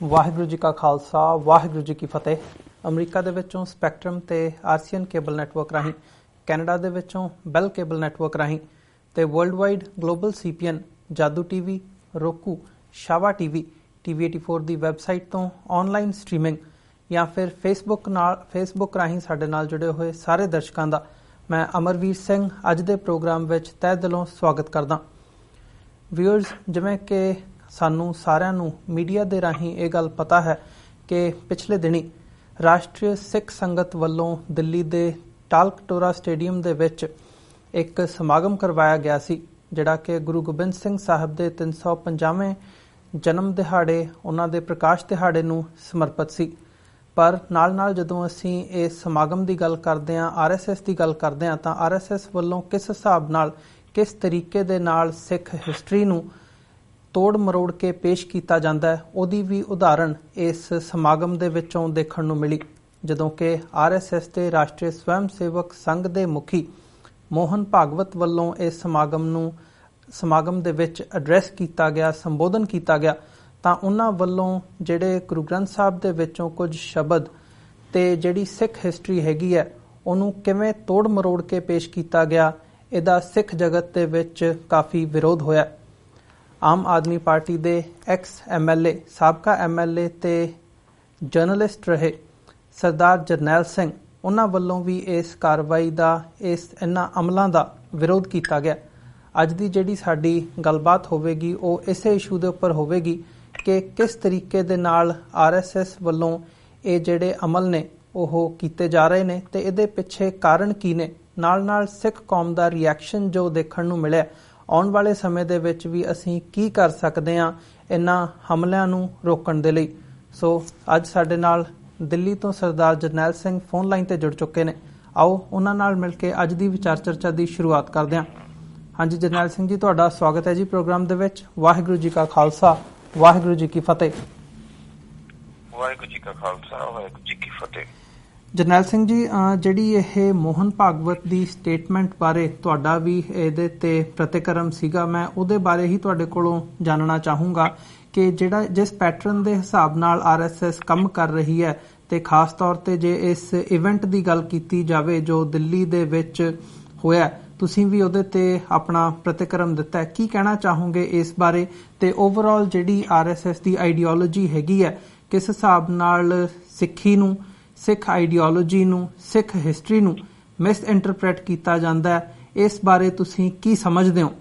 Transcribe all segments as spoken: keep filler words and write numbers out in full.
ਵਾਹਿਗੁਰੂ जी का खालसा वाहिगुरू जी की फतेह। अमरीका ਦੇ ਵਿੱਚੋਂ ਸਪੈਕਟਰਮ ਤੇ ਆਰਸੀਐਨ ਕੇਬਲ ਨੈਟਵਰਕ ਰਾਹੀਂ, ਕੈਨੇਡਾ ਦੇ ਵਿੱਚੋਂ ਬੈਲ ਕੇਬਲ ਨੈਟਵਰਕ ਰਾਹੀਂ ਤੇ world wide global CPN, Jadoo TV, roku, Shava TV, TV ਚੌਰਾਸੀ ਦੀ ਵੈਬਸਾਈਟ ਤੋਂ ਆਨਲਾਈਨ ਸਟ੍ਰੀਮਿੰਗ ਜਾਂ ਫਿਰ ਫੇਸਬੁੱਕ ਨਾਲ ਫੇਸਬੁੱਕ ਰਾਹੀਂ ਸਾਡੇ ਨਾਲ ਜੁੜੇ ਹੋਏ ਸਾਰੇ ਦਰਸ਼ਕਾਂ ਦਾ ਮੈਂ ਅਮਰਵੀਰ ਸਿੰਘ ਅੱਜ ਦੇ ਪ੍ਰੋਗਰਾਮ ਵਿੱਚ ਤਹਿ ਦਿਲੋਂ ਸਵਾਗਤ ਕਰਦਾ। ਵਿਊਅਰਸ, ਜਿਵੇਂ ਕਿ ਸਾਨੂੰ ਸਾਰਿਆਂ ਨੂੰ ਮੀਡੀਆ ਦੇ ਰਾਹੀਂ ਇਹ ਗੱਲ ਪਤਾ ਹੈ ਕਿ ਪਿਛਲੇ ਦਿਨੀ ਰਾਸ਼ਟਰੀ ਸਿੱਖ ਸੰਗਤ ਵੱਲੋਂ ਦਿੱਲੀ ਦੇ ਟਾਲਕਟੋਰਾ ਸਟੇਡੀਅਮ ਦੇ ਵਿੱਚ ਇੱਕ ਸਮਾਗਮ ਕਰਵਾਇਆ ਗਿਆ ਸੀ, ਜਿਹੜਾ ਕਿ ਗੁਰੂ ਗੋਬਿੰਦ ਸਿੰਘ ਸਾਹਿਬ ਦੇ ਤਿੰਨ ਸੌ ਪੰਜਾਹਵੇਂ ਜਨਮ ਦਿਹਾੜੇ, ਉਹਨਾਂ ਦੇ ਪ੍ਰਕਾਸ਼ ਦਿਹਾੜੇ ਨੂੰ ਸਮਰਪਿਤ ਸੀ। ਪਰ ਨਾਲ ਨਾਲ ਜਦੋਂ ਅਸੀਂ ਇਸ ਸਮਾਗਮ ਦੀ ਗੱਲ ਕਰਦੇ ਹਾਂ, ਆਰ ਐਸ ਐਸ ਦੀ ਗੱਲ ਕਰਦੇ ਹਾਂ, ਤਾਂ ਆਰ ਐਸ ਐਸ ਵੱਲੋਂ ਕਿਸ ਹਿਸਾਬ ਨਾਲ, ਕਿਸ ਤਰੀਕੇ ਦੇ ਨਾਲ ਸਿੱਖ ਹਿਸਟਰੀ ਨੂੰ ਤੋੜ ਮਰੋੜ ਕੇ ਪੇਸ਼ ਕੀਤਾ ਜਾਂਦਾ ਹੈ, ਉਹਦੀ ਵੀ ਉਦਾਹਰਣ ਇਸ ਸਮਾਗਮ ਦੇ ਵਿੱਚੋਂ ਦੇਖਣ ਨੂੰ ਮਿਲੀ, ਜਦੋਂ ਕਿ ਆਰ ਐਸ ਐਸ ਦੇ ਰਾਸ਼ਟਰੀ ਸਵੈਮ ਸੇਵਕ ਸੰਘ ਦੇ ਮੁਖੀ ਮੋਹਨ ਭਾਗਵਤ ਵੱਲੋਂ ਇਸ ਸਮਾਗਮ ਨੂੰ ਸਮਾਗਮ ਦੇ ਵਿੱਚ ਐਡਰੈਸ ਕੀਤਾ ਗਿਆ, ਸੰਬੋਧਨ ਕੀਤਾ ਗਿਆ, ਤਾਂ ਉਹਨਾਂ ਵੱਲੋਂ ਜਿਹੜੇ ਗੁਰੂ ਗ੍ਰੰਥ ਸਾਹਿਬ ਦੇ ਵਿੱਚੋਂ ਕੁਝ ਸ਼ਬਦ ਤੇ ਜਿਹੜੀ ਸਿੱਖ ਹਿਸਟਰੀ ਹੈਗੀ ਹੈ ਉਹਨੂੰ ਕਿਵੇਂ ਤੋੜ ਮਰੋੜ ਕੇ ਪੇਸ਼ ਕੀਤਾ ਗਿਆ, ਇਹਦਾ ਸਿੱਖ ਜਗਤ ਦੇ ਵਿੱਚ ਕਾਫੀ ਵਿਰੋਧ ਹੋਇਆ। ਆਮ ਆਦਮੀ ਪਾਰਟੀ ਦੇ ਐਕਸ ਐਮ ਐਲ ਏ, ਸਾਬਕਾ ਐਮ ਐਲ ਏ ਤੇ ਜਰਨਲਿਸਟ ਰਹੇ ਸਰਦਾਰ ਜਰਨੈਲ ਸਿੰਘ, ਉਹਨਾਂ ਵੱਲੋਂ ਵੀ ਇਸ ਕਾਰਵਾਈ ਦਾ, ਇਸ ਇਹਨਾਂ ਅਮਲਾਂ ਦਾ ਵਿਰੋਧ ਕੀਤਾ ਗਿਆ। ਅੱਜ ਦੀ ਜਿਹੜੀ ਸਾਡੀ ਗੱਲਬਾਤ ਹੋਵੇਗੀ ਉਹ ਇਸੇ ਇਸ਼ੂ ਦੇ ਉੱਪਰ ਹੋਵੇਗੀ ਕਿ ਕਿਸ ਤਰੀਕੇ ਦੇ ਨਾਲ ਆਰ ਐਸ ਐਸ ਵੱਲੋਂ ਇਹ ਜਿਹੜੇ ਅਮਲ ਨੇ ਉਹ ਕੀਤੇ ਜਾ ਰਹੇ ਨੇ ਤੇ ਇਹਦੇ ਪਿੱਛੇ ਕਾਰਨ ਕੀ ਨੇ, ਨਾਲ ਨਾਲ ਸਿੱਖ ਕੌਮ ਦਾ ਰਿਐਕਸ਼ਨ ਜੋ ਦੇਖਣ ਨੂੰ ਮਿਲਿਆ, ਆਉਣ ਵਾਲੇ ਸਮੇਂ ਦੇ ਵਿੱਚ ਵੀ ਅਸੀਂ ਕੀ ਕਰ ਸਕਦੇ ਹਾਂ ਇਹਨਾਂ ਹਮਲਿਆਂ ਨੂੰ ਰੋਕਣ ਦੇ ਲਈ। ਸੋ ਅੱਜ ਸਾਡੇ ਨਾਲ ਦਿੱਲੀ ਤੋਂ ਸਰਦਾਰ ਜਰਨੈਲ ਸਿੰਘ ਫੋਨ ਲਾਈਨ ਤੇ ਜੁੜ ਚੁੱਕੇ ਨੇ। ਆਓ ਉਹਨਾਂ ਨਾਲ ਮਿਲ ਕੇ ਅੱਜ ਦੀ ਵਿਚਾਰ ਚਰਚਾ ਦੀ ਸ਼ੁਰੂਆਤ ਕਰਦੇ ਹਾਂ। ਹਾਂਜੀ ਜਰਨੈਲ ਸਿੰਘ ਜੀ, ਤੁਹਾਡਾ ਸਵਾਗਤ ਹੈ ਜੀ ਪ੍ਰੋਗਰਾਮ ਦੇ ਵਿੱਚ। ਵਾਹਿਗੁਰੂ ਜੀ ਕਾ ਖਾਲਸਾ, ਵਾਹਿਗੁਰੂ ਜੀ ਕੀ ਫਤਿਹ। ਵਾਹਿਗੁਰੂ ਜੀ ਕਾ ਖਾਲਸਾ, ਵਾਹਿਗੁਰੂ ਜੀ ਕੀ ਫਤਿਹ। ਜਰਨੈਲ ਸਿੰਘ ਜੀ, ਜਿਹੜੀ ਇਹ ਮੋਹਨ ਭਾਗਵਤ ਦੀ ਸਟੇਟਮੈਂਟ ਬਾਰੇ ਤੁਹਾਡਾ ਵੀ ਇਹਦੇ ਤੇ ਪ੍ਰਤੀਕਰਮ ਸੀਗਾ, ਮੈਂ ਉਹਦੇ ਬਾਰੇ ਹੀ ਤੁਹਾਡੇ ਕੋਲੋਂ ਜਾਣਨਾ ਚਾਹੂੰਗਾ ਕਿ ਜਿਹੜਾ ਜਿਸ ਪੈਟਰਨ ਦੇ ਹਿਸਾਬ ਨਾਲ ਆਰ ਐਸ ਐਸ ਕੰਮ ਕਰ ਰਹੀ ਹੈ ਤੇ ਖਾਸ ਤੌਰ ਤੇ ਜੇ ਇਸ ਇਵੈਂਟ ਦੀ ਗੱਲ ਕੀਤੀ ਜਾਵੇ ਜੋ ਦਿੱਲੀ ਦੇ ਵਿੱਚ ਹੋਇਆ, ਤੁਸੀਂ ਵੀ ਉਹਦੇ ਤੇ ਆਪਣਾ ਪ੍ਰਤੀਕਰਮ ਦਿੱਤਾ ਹੈ, ਕੀ ਕਹਿਣਾ ਚਾਹੋਗੇ ਇਸ ਬਾਰੇ ਤੇ ਓਵਰਆਲ ਜਿਹੜੀ ਆਰ ਐਸ ਐਸ ਦੀ ਆਈਡੀਓਲੋਜੀ ਹੈਗੀ ਹੈ, ਕਿਸ ਹਿਸਾਬ ਨਾਲ ਸਿੱਖੀ ਨੂੰ, ਸਿੱਖ ਆਈਡੀਓਲੋਜੀ ਨੂੰ, ਸਿੱਖ ਹਿਸਟਰੀ ਨੂੰ ਮਿਸ ਇੰਟਰਪ੍ਰੇਟ ਕੀਤਾ ਜਾਂਦਾ ਹੈ, ਇਸ ਬਾਰੇ ਤੁਸੀਂ ਕੀ ਸਮਝਦੇ ਹੋ?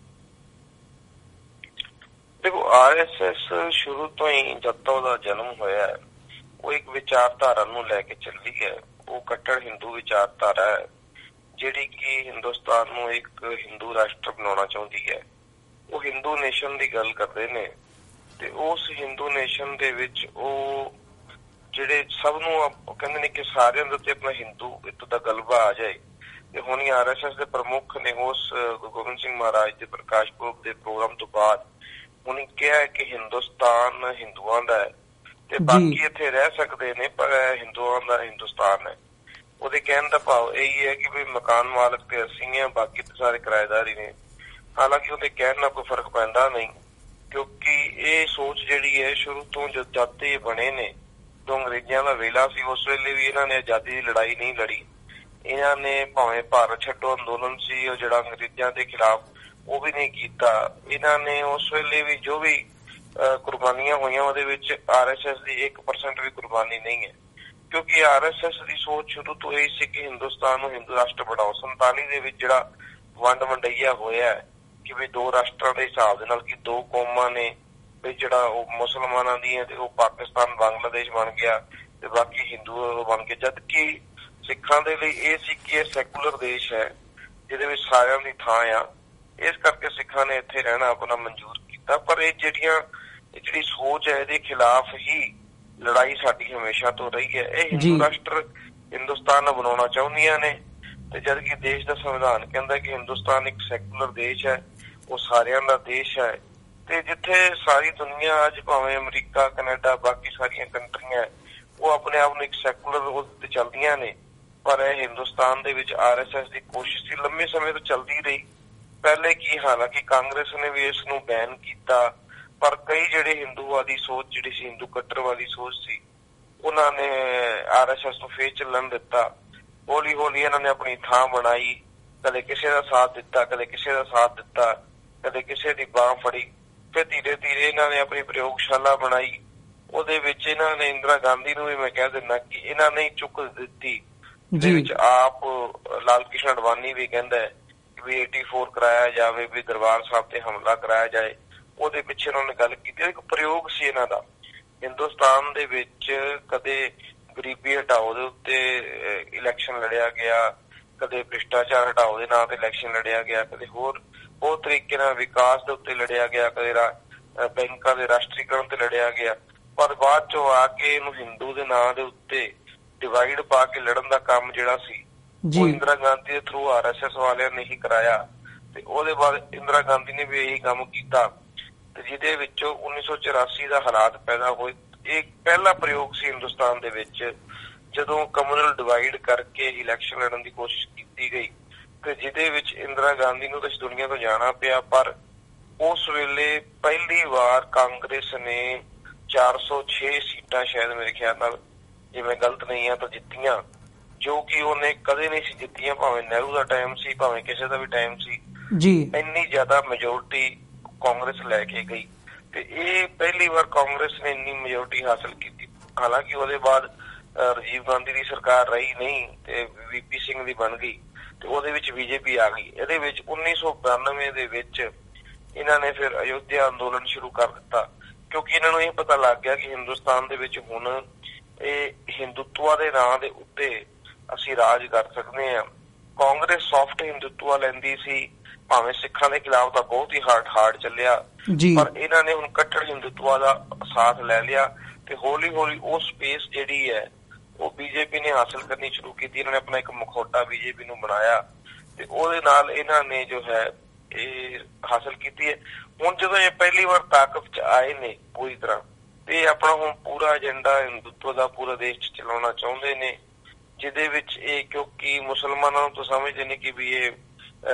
ਦੇਖੋ, ਆਰ ਐਸ ਐਸ ਸ਼ੁਰੂ ਤੋਂ ਹੀ ਜਦ ਤੋਂ ਉਹਦਾ ਜਨਮ ਹੋਇਆ ਹੈ, ਉਹ ਇੱਕ ਵਿਚਾਰਧਾਰਾ ਨੂੰ ਲੈ ਕੇ ਚੱਲੀ ਹੈ। ਉਹ ਕੱਟੜ ਹਿੰਦੂ ਵਿਚਾਰਧਾਰਾ ਹੈ ਜਿਹੜੀ ਕਿ ਹਿੰਦੁਸਤਾਨ ਨੂੰ ਇੱਕ ਹਿੰਦੂ ਰਾਸ਼ਟਰ ਬਣਾਉਣਾ ਚਾਹੁੰਦੀ ਹੈ। ਉਹ ਹਿੰਦੂ ਨੇਸ਼ਨ ਦੀ ਗੱਲ ਕਰਦੇ ਨੇ ਤੇ ਉਸ ਹਿੰਦੂ ਨੇਸ਼ਨ ਦੇ ਵਿੱਚ ਉਹ ਜਿਹੜੇ ਸਭ ਨੂੰ ਕਹਿੰਦੇ ਨੇ ਕਿ ਸਾਰਿਆਂ ਦੇ ਉੱਤੇ ਆਪਣਾ ਹਿੰਦੂ ਇੱਥੋਂ ਦਾ ਗਲਬਾ ਆ ਜਾਏ। ਤੇ ਹੁਣ ਆਰ ਐਸ ਐਸ ਦੇ ਪ੍ਰਮੁੱਖ ਨੇ ਉਸ ਗੁਰੂ ਗੋਬਿੰਦ ਸਿੰਘ ਮਹਾਰਾਜ ਦੇ ਪ੍ਰਕਾਸ਼ ਪੁਰਬ ਦੇ ਪ੍ਰੋਗਰਾਮ ਤੋਂ ਬਾਅਦ ਹੁਣ ਕਿਹਾ ਕਿ ਹਿੰਦੁਸਤਾਨ ਹਿੰਦੂਆਂ ਦਾ ਹੈ ਤੇ ਬਾਕੀ ਇੱਥੇ ਰਹਿ ਸਕਦੇ ਨੇ, ਪਰ ਹਿੰਦੂਆਂ ਦਾ ਹਿੰਦੁਸਤਾਨ ਹੈ। ਉਹਦੇ ਕਹਿਣ ਦਾ ਭਾਵ ਇਹੀ ਹੈ ਕਿ ਵੀ ਮਕਾਨ ਮਾਲਕ ਤੇ ਅਸੀਂ ਆ, ਬਾਕੀ ਤੇ ਸਾਰੇ ਕਿਰਾਏਦਾਰ ਹੀ ਨੇ। ਹਾਲਾਂਕਿ ਉਹਦੇ ਕਹਿਣ ਨਾਲ ਕੋਈ ਫਰਕ ਪੈਂਦਾ ਨਹੀਂ, ਕਿਉਂਕਿ ਇਹ ਸੋਚ ਜਿਹੜੀ ਹੈ ਸ਼ੁਰੂ ਤੋਂ ਜਦ ਤੇ ਬਣੇ ਨੇ, ਜੋ ਅੰਗਰੇਜ਼ਾਂ ਦਾ ਵੇਲਾ ਸੀ ਉਸ ਵੇਲੇ ਵੀ ਇਹਨਾਂ ਨੇ ਆਜ਼ਾਦੀ ਦੀ ਲੜਾਈ ਨਹੀਂ ਲੜੀ। ਇਹਨਾਂ ਨੇ ਭਾਵੇਂ ਭਾਰਤ ਛੱਡੋ ਅੰਦੋਲਨ ਸੀ ਉਹ ਜਿਹੜਾ ਅੰਗਰੇਜ਼ਾਂ ਦੇ ਖਿਲਾਫ, ਉਹ ਵੀ ਨਹੀਂ ਕੀਤਾ। ਇਹਨਾਂ ਨੇ ਉਸ ਵੇਲੇ ਵੀ ਜੋ ਵੀ ਕੁਰਬਾਨੀਆਂ ਹੋਈਆਂ ਉਹਦੇ ਵਿੱਚ ਆਰ ਐਸ ਐਸ ਦੀ ਇੱਕ ਪਰਸੈਂਟ ਵੀ ਕੁਰਬਾਨੀ ਨਹੀਂ ਹੈ, ਕਿਉਂਕਿ ਆਰ ਐਸ ਐਸ ਦੀ ਸੋਚ ਸ਼ੁਰੂ ਤੋਂ ਇਹ ਸੀ ਕਿ ਹਿੰਦੁਸਤਾਨ ਨੂੰ ਹਿੰਦੂ ਰਾਸ਼ਟਰ ਬਣਾਓ। ਸੰਤਾਲੀ ਦੇ ਵਿੱਚ ਜਿਹੜਾ ਵੰਡ ਵੰਡਈਆ ਹੋਇਆ ਕਿ ਵੀ ਦੋ ਰਾਸ਼ਟਰਾਂ ਦੇ ਹਿਸਾਬ ਦੇ ਨਾਲ ਕਿ ਦੋ ਕੌਮਾਂ ਨੇ, ਵੀ ਜਿਹੜਾ ਉਹ ਮੁਸਲਮਾਨਾਂ ਦੀ ਹੈ ਤੇ ਉਹ ਪਾਕਿਸਤਾਨ ਬੰਗਲਾਦੇਸ਼ ਬਣ ਗਿਆ ਤੇ ਬਾਕੀ ਹਿੰਦੂ ਬਣ ਕੇ, ਜਦ ਕਿ ਸਿੱਖਾਂ ਦੇ ਲਈ ਇਹ ਸੀ ਕਿ ਇਹ ਸੈਕੂਲਰ ਦੇਸ਼ ਹੈ ਜਿਹਦੇ ਵਿੱਚ ਸਾਰਿਆਂ ਦੀ ਥਾਂ ਆ। ਇਸ ਕਰਕੇ ਸਿੱਖਾਂ ਨੇ ਇੱਥੇ ਰਹਿਣਾ ਆਪਣਾ ਮਨਜ਼ੂਰ ਕੀਤਾ। ਪਰ ਇਹ ਜਿਹੜੀਆਂ ਜਿਹੜੀ ਸੋਚ ਹੈ ਇਹਦੇ ਖਿਲਾਫ ਹੀ ਲੜਾਈ ਸਾਡੀ ਹਮੇਸ਼ਾ ਤੋਂ ਰਹੀ ਹੈ। ਇਹ ਹਿੰਦੂ ਰਾਸ਼ਟਰ ਹਿੰਦੁਸਤਾਨ ਨੂੰ ਬਣਾਉਣਾ ਚਾਹੁੰਦੀਆਂ ਨੇ ਤੇ ਜਦ ਕਿ ਦੇਸ਼ ਦਾ ਸੰਵਿਧਾਨ ਕਹਿੰਦਾ ਕਿ ਹਿੰਦੁਸਤਾਨ ਇੱਕ ਸੈਕੂਲਰ ਦੇਸ਼ ਹੈ, ਉਹ ਸਾਰਿਆਂ ਦਾ ਦੇਸ਼ ਹੈ। ਤੇ ਜਿੱਥੇ ਸਾਰੀ ਦੁਨੀਆ ਅੱਜ ਭਾਵੇਂ ਅਮਰੀਕਾ, ਕੈਨੇਡਾ, ਬਾਕੀ ਸਾਰੀਆਂ ਕੰਟਰੀਆਂ ਉਹ ਆਪਣੇ ਆਪ ਨੂੰ ਇੱਕ ਸੈਕੂਲਰ ਤੇ ਚੱਲਦੀਆਂ ਨੇ, ਪਰ ਇਹ ਹਿੰਦੁਸਤਾਨ ਦੇ ਵਿੱਚ ਆਰ ਐਸ ਐਸ ਦੀ ਕੋਸ਼ਿਸ਼ ਸੀ, ਲੰਮੇ ਸਮੇਂ ਤੋਂ ਚੱਲਦੀ ਰਹੀ। ਪਹਿਲੇ ਕੀ, ਹਾਲਾਂਕਿ ਕਾਂਗਰਸ ਨੇ ਵੀ ਇਸ ਨੂੰ ਬੈਨ ਕੀਤਾ ਪਰ ਕਈ ਜਿਹੜੇ ਹਿੰਦੂਵਾਦੀ ਸੋਚ ਜਿਹੜੀ ਸੀ, ਹਿੰਦੂ ਕੱਟਰਵਾਦੀ ਸੋਚ ਸੀ, ਉਹਨਾਂ ਨੇ ਆਰ ਐਸ ਐਸ ਨੂੰ ਫੇਰ ਚੱਲਣ ਦਿੱਤਾ। ਹੌਲੀ ਹੌਲੀ ਇਹਨਾਂ ਨੇ ਆਪਣੀ ਥਾਂ ਬਣਾਈ, ਕਦੇ ਕਿਸੇ ਦਾ ਸਾਥ ਦਿੱਤਾ, ਕਦੇ ਕਿਸੇ ਦਾ ਸਾਥ ਦਿੱਤਾ, ਕਦੇ ਕਿਸੇ ਦੀ ਬਾਂਹ ਫੜੀ। ਫਿਰ ਧੀਰੇ ਧੀਰੇ ਇਹਨਾਂ ਨੇ ਆਪਣੀ ਪ੍ਰਯੋਗਸ਼ਾਲਾ ਬਣਾਈ। ਉਹਦੇ ਵਿੱਚ ਇਹਨਾਂ ਨੇ ਇੰਦਰਾ ਗਾਂਧੀ ਨੂੰ ਵੀ ਮੈਂ ਕਹਿ ਦਿੰਦਾ ਕਿ ਇਹਨਾਂ ਨੇ ਚੁੱਕ ਦਿੱਤੀ, ਜਿਹਦੇ ਵਿੱਚ ਆਪ ਲਾਲ ਕ੍ਰਿਸ਼ਨ ਅਡਵਾਨੀ ਵੀ ਕਹਿੰਦਾ ਹੈ ਕਿ ਵੀ ਏਟੀ ਫੋਰ ਕਰਾਇਆ ਜਾਵੇ, ਵੀ ਦਰਬਾਰ ਸਾਹਿਬ ਤੇ ਹਮਲਾ ਕਰਾਇਆ ਜਾਏ। ਉਹਦੇ ਪਿੱਛੇ ਉਹਨਾਂ ਨੇ ਗੱਲ ਕੀਤੀ। ਇੱਕ ਪ੍ਰਯੋਗ ਸੀ ਇਹਨਾਂ ਦਾ। ਹਿੰਦੁਸਤਾਨ ਦੇ ਵਿੱਚ ਕਦੇ ਗਰੀਬੀ ਹਟਾਓ ਦੇ ਉੱਤੇ ਇਲੈਕਸ਼ਨ ਲੜਿਆ ਗਿਆ, ਕਦੇ ਭ੍ਰਿਸ਼ਟਾਚਾਰ ਹਟਾਓ ਦੇ ਨਾਂ ਤੇ ਇਲੈਕਸ਼ਨ ਲੜਿਆ ਗਿਆ, ਕਦੇ ਹੋਰ ਹੋਰ ਤਰੀਕੇ ਨਾਲ ਵਿਕਾਸ ਦੇ ਉੱਤੇ ਲੜਿਆ ਗਿਆ, ਕਦੇ ਬੈਂਕਾਂ ਦੇ ਰਾਸ਼ਟਰੀਕਰਨ ਤੇ ਲੜਿਆ ਗਿਆ। ਪਰ ਬਾਅਦ ਚੋਂ ਆ ਕੇ ਇਹਨੂੰ ਹਿੰਦੂ ਦੇ ਨਾਂ ਦੇ ਉੱਤੇ ਡਿਵਾਈਡ ਪਾ ਕੇ ਲੜਨ ਦਾ ਕੰਮ ਜਿਹੜਾ ਸੀ ਉਹ ਇੰਦਰਾ ਗਾਂਧੀ ਦੇ ਥਰੂ ਆਰ ਐਸ ਐਸ ਵਾਲਿਆਂ ਨੇ ਹੀ ਕਰਾਇਆ। ਤੇ ਉਹਦੇ ਬਾਅਦ ਇੰਦਰਾ ਗਾਂਧੀ ਨੇ ਵੀ ਇਹੀ ਕੰਮ ਕੀਤਾ, ਤੇ ਜਿਹਦੇ ਵਿੱਚੋਂ ਉੱਨੀ ਸੌ ਚੁਰਾਸੀ ਦਾ ਹਾਲਾਤ ਪੈਦਾ ਹੋਏ। ਇਹ ਪਹਿਲਾ ਪ੍ਰਯੋਗ ਸੀ ਹਿੰਦੁਸਤਾਨ ਦੇ ਵਿੱਚ ਜਦੋਂ ਕਮਿਊਨਲ ਡਿਵਾਈਡ ਕਰਕੇ ਇਲੈਕਸ਼ਨ ਲੜਨ ਦੀ ਕੋਸ਼ਿਸ਼ ਕੀਤੀ ਗਈ, ਤੇ ਜਿਹਦੇ ਵਿੱਚ ਇੰਦਰਾ ਗਾਂਧੀ ਨੂੰ ਤਾਂ ਇਸ ਦੁਨੀਆ ਤੋਂ ਜਾਣਾ ਪਿਆ। ਪਰ ਉਸ ਵੇਲੇ ਪਹਿਲੀ ਵਾਰ ਕਾਂਗਰਸ ਨੇ ਚਾਰ ਸੌ ਛੇ ਸੀਟਾਂ ਸ਼ਾਇਦ ਮੇਰੇ ਖਿਆਲ ਨਾਲ, ਜੇ ਮੈਂ ਗਲਤ ਨਹੀਂ ਆ, ਤਾਂ ਜਿੱਤੀਆਂ, ਜੋ ਕਿ ਉਹਨੇ ਕਦੇ ਨਹੀਂ ਸੀ ਜਿੱਤੀਆਂ, ਭਾਵੇਂ ਨਹਿਰੂ ਦਾ ਟਾਈਮ ਸੀ, ਭਾਵੇਂ ਕਿਸੇ ਦਾ ਵੀ ਟਾਈਮ ਸੀ ਜੀ। ਇੰਨੀ ਜ਼ਿਆਦਾ ਮੈਜੋਰਟੀ ਕਾਂਗਰਸ ਲੈ ਕੇ ਗਈ, ਤੇ ਇਹ ਪਹਿਲੀ ਵਾਰ ਕਾਂਗਰਸ ਨੇ ਇੰਨੀ ਮੈਜੋਰਟੀ ਹਾਸਲ ਕੀਤੀ। ਹਾਲਾਂਕਿ ਉਹਦੇ ਬਾਅਦ ਰਾਜੀਵ ਗਾਂਧੀ ਦੀ ਸਰਕਾਰ ਰਹੀ ਨਹੀਂ ਤੇ ਵੀ ਪੀ ਸਿੰਘ ਦੀ ਬਣ ਗਈ, ਤੇ ਉਹਦੇ ਵਿੱਚ ਬੀ ਜੇ ਪੀ ਆ ਗਈ। ਇਹਦੇ ਵਿੱਚ ਉੱਨੀ ਸੌ ਬਿਆਨਵੇਂ ਦੇ ਵਿੱਚ ਇਹਨਾਂ ਨੇ ਫਿਰ ਅਯੋਧਿਆ ਅੰਦੋਲਨ ਸ਼ੁਰੂ ਕਰ ਦਿੱਤਾ, ਕਿਉਂਕਿ ਇਹਨਾਂ ਨੂੰ ਇਹ ਪਤਾ ਲੱਗ ਗਿਆ ਕਿ ਹਿੰਦੁਸਤਾਨ ਦੇ ਵਿੱਚ ਹੁਣ ਇਹ ਹਿੰਦੂਤਵਾ ਦੇ ਨਾਂ ਦੇ ਉੱਤੇ ਅਸੀਂ ਰਾਜ ਕਰ ਸਕਦੇ ਹਾਂ। ਕਾਂਗਰਸ ਸੌਫਟ ਹਿੰਦੂਤਵਾ ਲੈਂਦੀ ਸੀ, ਭਾਵੇਂ ਸਿੱਖਾਂ ਦੇ ਖਿਲਾਫ ਤਾਂ ਬਹੁਤ ਹੀ ਹਾਰਡ ਹਾਰਡ ਚੱਲਿਆ, ਪਰ ਇਹਨਾਂ ਨੇ ਹੁਣ ਕੱਟੜ ਹਿੰਦੂਤਵਾ ਦਾ ਸਾਥ ਲੈ ਲਿਆ, ਤੇ ਹੌਲੀ ਹੌਲੀ ਉਹ ਸਪੇਸ ਜਿਹੜੀ ਹੈ ਉਹ ਬੀਜੇਪੀ ਨੇ ਹਾਸਲ ਕਰਨੀ ਸ਼ੁਰੂ ਕੀਤੀ। ਇਹਨਾਂ ਨੇ ਆਪਣਾ ਇੱਕ ਮੁਖੌਟਾ ਬੀਜੇਪੀ ਨੂੰ ਬਣਾਇਆ, ਤੇ ਉਹਦੇ ਨਾਲ ਇਹਨਾਂ ਨੇ ਜੋ ਹੈ ਇਹ ਹਾਸਲ ਕੀਤੀ ਹੈ। ਹੁਣ ਜਦੋਂ ਇਹ ਪਹਿਲੀ ਵਾਰ ਤਾਕਤ ਚ ਆਏ ਨੇ ਪੂਰੀ ਤਰ੍ਹਾਂ, ਤੇ ਆਪਣਾ ਹੁਣ ਪੂਰਾ ਏਜੰਡਾ ਹਿੰਦੂਤਵ ਦਾ ਪੂਰਾ ਦੇਸ਼ ਚ ਚਲਾਉਣਾ ਚਾਹੁੰਦੇ ਨੇ, ਜਿਹਦੇ ਵਿੱਚ ਇਹ ਕਿਉਂਕਿ ਮੁਸਲਮਾਨਾਂ ਨੂੰ ਤਾਂ ਸਮਝਦੇ ਨੇ ਕਿ ਵੀ ਇਹ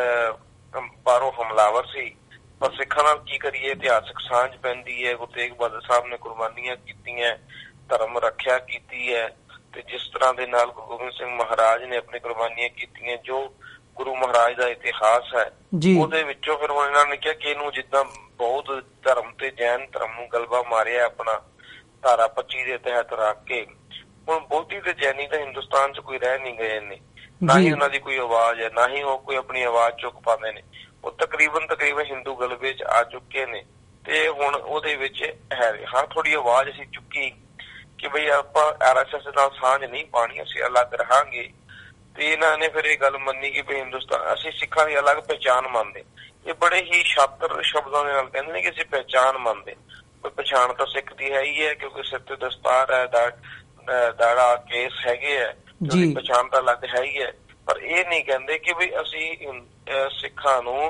ਅਹ ਬਾਹਰੋਂ ਹਮਲਾਵਰ ਸੀ, ਪਰ ਸਿੱਖਾਂ ਨਾਲ ਕੀ ਕਰੀਏ, ਇਤਿਹਾਸਕ ਸਾਂਝ ਪੈਂਦੀ ਹੈ। ਗੁਰੂ ਤੇਗ ਬਹਾਦਰ ਸਾਹਿਬ ਨੇ ਕੁਰਬਾਨੀਆਂ ਕੀਤੀਆਂ, ਧਰਮ ਰੱਖਿਆ ਕੀਤੀ ਹੈ, ਤੇ ਜਿਸ ਤਰ੍ਹਾਂ ਦੇ ਨਾਲ ਗੁਰੂ ਗੋਬਿੰਦ ਸਿੰਘ ਮਹਾਰਾਜ ਨੇ ਆਪਣੀ ਕੁਰਬਾਨੀਆਂ ਕੀਤੀਆਂ, ਜੋ ਗੁਰੂ ਮਹਾਰਾਜ ਦਾ ਇਤਿਹਾਸ ਹੈ, ਉਹਦੇ ਵਿੱਚੋਂ ਫਿਰ ਹੁਣ ਇਹਨਾਂ ਨੇ ਕਿਹਾ ਕਿ ਇਹਨੂੰ ਜਿੱਦਾਂ ਬੌਧ ਧਰਮ ਤੇ ਜੈਨ ਧਰਮ ਨੂੰ ਗਲਬਾ ਮਾਰਿਆ ਆਪਣਾ ਧਾਰਾ ਪੱਚੀ ਦੇ ਤਹਿਤ ਰੱਖ ਕੇ, ਹੁਣ ਬੌਧੀ ਤੇ ਜੈਨੀ ਤਾਂ ਹਿੰਦੁਸਤਾਨ ਚ ਕੋਈ ਰਹਿ ਨਹੀਂ ਗਏ ਨੇ, ਨਾ ਹੀ ਉਹਨਾਂ ਦੀ ਕੋਈ ਆਵਾਜ਼ ਹੈ, ਨਾ ਹੀ ਉਹ ਕੋਈ ਆਪਣੀ ਆਵਾਜ਼ ਚੁੱਕ ਪਾਉਂਦੇ ਨੇ। ਉਹ ਤਕਰੀਬਨ ਤਕਰੀਬਨ ਹਿੰਦੂ ਗਲਬੇ ਚ ਆ ਚੁੱਕੇ ਨੇ, ਤੇ ਹੁਣ ਉਹਦੇ ਵਿੱਚ ਹੈ ਹਾਂ ਥੋੜੀ ਆਵਾਜ਼ ਅਸੀਂ ਚੁੱਕੀ ਕਿ ਬਈ ਆਪਾਂ ਆਰ ਐਸ ਐਸ ਨਾਲ ਸਾਂਝ ਨਹੀਂ ਪਾਣੀ, ਅਸੀਂ ਅਲੱਗ ਰਹਾਂਗੇ। ਤੇ ਇਹਨਾਂ ਨੇ ਫਿਰ ਇਹ ਗੱਲ ਮੰਨੀ ਕਿ ਬਈ ਹਿੰਦੁਸਤਾਨ ਅਸੀਂ ਸਿੱਖਾਂ ਦੀ ਅਲੱਗ ਪਹਿਚਾਣ ਮੰਨਦੇ। ਇਹ ਬੜੇ ਹੀ ਸ਼ਾਤਰ ਸ਼ਬਦਾਂ ਦੇ ਨਾਲ ਕਹਿੰਦੇ ਨੇ ਕਿ ਅਸੀਂ ਪਹਿਚਾਣ ਮੰਨਦੇ। ਪਛਾਣ ਤਾਂ ਸਿੱਖ ਦੀ ਹੈ ਹੀ ਹੈ, ਕਿਉਂਕਿ ਸਿਰ ਤੇ ਦਸਤਾਰ ਹੈ, ਦਾੜਾ ਕੇਸ ਹੈਗੇ ਹੈ, ਪਛਾਣ ਤਾਂ ਅਲੱਗ ਹੈ ਹੀ ਹੈ। ਪਰ ਇਹ ਨਹੀਂ ਕਹਿੰਦੇ ਕਿ ਬਈ ਅਸੀਂ ਸਿੱਖਾਂ ਨੂੰ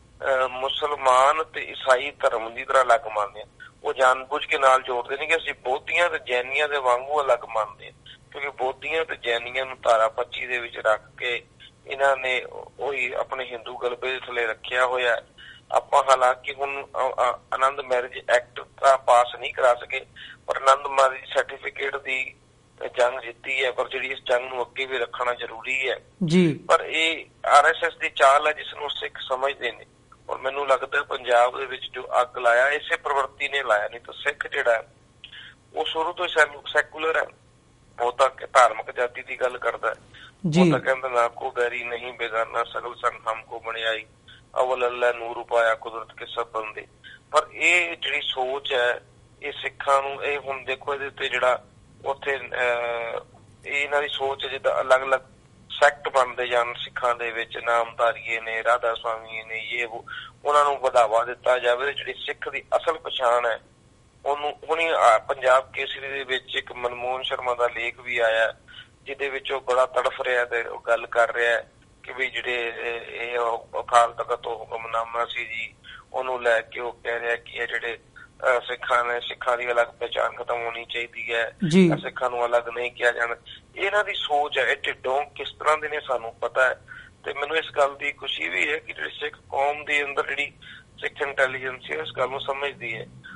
ਮੁਸਲਮਾਨ ਤੇ ਈਸਾਈ ਧਰਮ ਦੀ ਤਰ੍ਹਾਂ ਅਲੱਗ ਮੰਨਦੇ ਹਾਂ। ਉਹ ਜਾਣ ਬੁੱਝ ਕੇ ਨਾਲ ਜੋੜਦੇ ਨੇ ਕਿ ਅਸੀਂ ਬੌਧੀਆਂ ਤੇ ਜੈਨੀਆਂ ਦੇ ਵਾਂਗੂ ਅਲੱਗ ਮੰਨਦੇ ਹਾਂ, ਕਿਉਂਕਿ ਬੌਧੀਆਂ ਤੇ ਜੈਨੀਆਂ ਨੂੰ ਧਾਰਾ ਪੱਚੀ ਦੇ ਵਿੱਚ ਰੱਖ ਕੇ ਇਹਨਾਂ ਨੇ ਉਹੀ ਆਪਣੇ ਹਿੰਦੂ ਗਲਬੇ ਦੇ ਥੱਲੇ ਰੱਖਿਆ ਹੋਇਆ। ਆਪਾਂ ਹਾਲਾਂਕਿ ਹੁਣ ਆਨੰਦ ਮੈਰਿਜ ਐਕਟ ਤਾਂ ਪਾਸ ਨਹੀਂ ਕਰਾ ਸਕੇ, ਪਰ ਆਨੰਦ ਮੈਰਿਜ ਸਰਟੀਫਿਕੇਟ ਦੀ ਜੰਗ ਜਿੱਤੀ ਹੈ, ਪਰ ਜਿਹੜੀ ਇਸ ਜੰਗ ਨੂੰ ਅੱਗੇ ਵੀ ਰੱਖਣਾ ਜ਼ਰੂਰੀ ਹੈ ਜੀ। ਪਰ ਇਹ ਆਰ ਐਸ ਐਸ ਦੀ ਚਾਲ ਹੈ ਜਿਸ ਨੂੰ ਸਿੱਖ ਸਮਝਦੇ ਨੇ, ਔਰ ਮੈਨੂੰ ਲੱਗਦਾ ਪੰਜਾਬ ਦੇ ਵਿੱਚ ਜੋ ਅੱਗ ਲਾਇਆ ਇਸੇ ਪ੍ਰਵਰਤੀ ਨੇ ਲਾਇਆ, ਨਹੀਂ ਤਾਂ ਸਿੱਖ ਜਿਹੜਾ ਹੈ ਉਹ ਸ਼ੁਰੂ ਤੋਂ ਹੀ ਸੈਕੂਲਰ ਹੈ। ਉਹ ਤਾਂ ਧਾਰਮਿਕ ਜਾਤੀ ਦੀ ਗੱਲ ਕਰਦਾ ਹੈ, ਉਹ ਤਾਂ ਕਹਿੰਦਾ ਨਾ ਕੋ ਬੈਰੀ ਨਹੀਂ ਬੇਗਾਨਾ ਸਗਲ ਸੰਗ ਹਮਕੋ ਬਣਿਆਈ ਅਵਲ ਅੱਲਾ ਨੂਰ ਪਾਇਆ ਕੁਦਰਤ ਕੇ ਸਭ ਬੰਦੇ। ਪਰ ਇਹ ਜਿਹੜੀ ਸੋਚ ਹੈ ਇਹ ਸਿੱਖਾਂ ਨੂੰ, ਇਹ ਹੁਣ ਦੇਖੋ ਇਹਦੇ ਉੱਤੇ ਜਿਹੜਾ ਉੱਥੇ ਇਹਨਾਂ ਦੀ ਸੋਚ ਜਿੱਦਾਂ ਅਲੱਗ ਅਲੱਗ ਸੈਕਟ ਬਣਦੇ ਜਾਣ ਸਿੱਖਾਂ ਦੇ ਵਿੱਚ, ਨਾਮਧਾਰੀਏ ਨੇ, ਰਾਧਾ ਸਵਾਮੀ ਨੇ, ਇਹ ਉਹ, ਉਹਨਾਂ ਨੂੰ ਵਧਾਵਾ ਦਿੱਤਾ ਜਾਵੇ। ਜਿਹੜੀ ਸਿੱਖ ਦੀ ਅਸਲ ਪਛਾਣ ਹੈ ਉਹਨੂੰ ਹੁਣੀ ਪੰਜਾਬ ਕੇਸਰੀ ਦੇ ਵਿੱਚ ਇੱਕ ਮਨਮੋਹਨ ਸ਼ਰਮਾ ਦਾ ਲੇਖ ਵੀ ਆਇਆ, ਜਿਹਦੇ ਵਿੱਚ ਉਹ ਬੜਾ ਤੜਫ ਰਿਹਾ ਤੇ ਉਹ ਗੱਲ ਕਰ ਰਿਹਾ ਕਿ ਵੀ ਜਿਹੜੇ ਇਹ ਅਕਾਲ ਤਖਤ ਤੋਂ ਹੁਕਮਨਾਮਾ ਸੀ ਜੀ, ਉਹਨੂੰ ਲੈ ਕੇ ਉਹ ਕਹਿ ਰਿਹਾ ਕਿ ਇਹ ਜਿਹੜੇ ਸਿੱਖਾਂ ਨੇ, ਸਿੱਖਾਂ ਦੀ ਅਲੱਗ ਪਹਿਚਾਣ ਖਤਮ ਹੋਣੀ ਚਾਹੀਦੀ ਹੈ, ਸਿੱਖਾਂ ਨੂੰ ਅਲੱਗ ਨਹੀਂ ਕਿਹਾ ਜਾਣਾ। ਇਹਨਾਂ ਦੀ ਸੋਚ ਹੈ, ਇਹ ਢਿੱਡੋਂ ਕਿਸ ਤਰ੍ਹਾਂ ਦੇ ਨੇ ਸਾਨੂੰ ਪਤਾ ਹੈ। ਤੇ ਮੈਨੂੰ ਇਸ ਗੱਲ ਦੀ ਖੁਸ਼ੀ ਵੀ ਹੈ ਕਿ ਜਿਹੜੀ ਸਿੱਖ ਕੌਮ ਦੇ ਅੰਦਰ ਜਿਹੜੀ ਸਿੱਖ ਇੰਟੈਲੀਜੈਂਸ ਹੈ ਇਸ ਗੱਲ ਨੂੰ ਸਮਝਦੀ ਹੈ।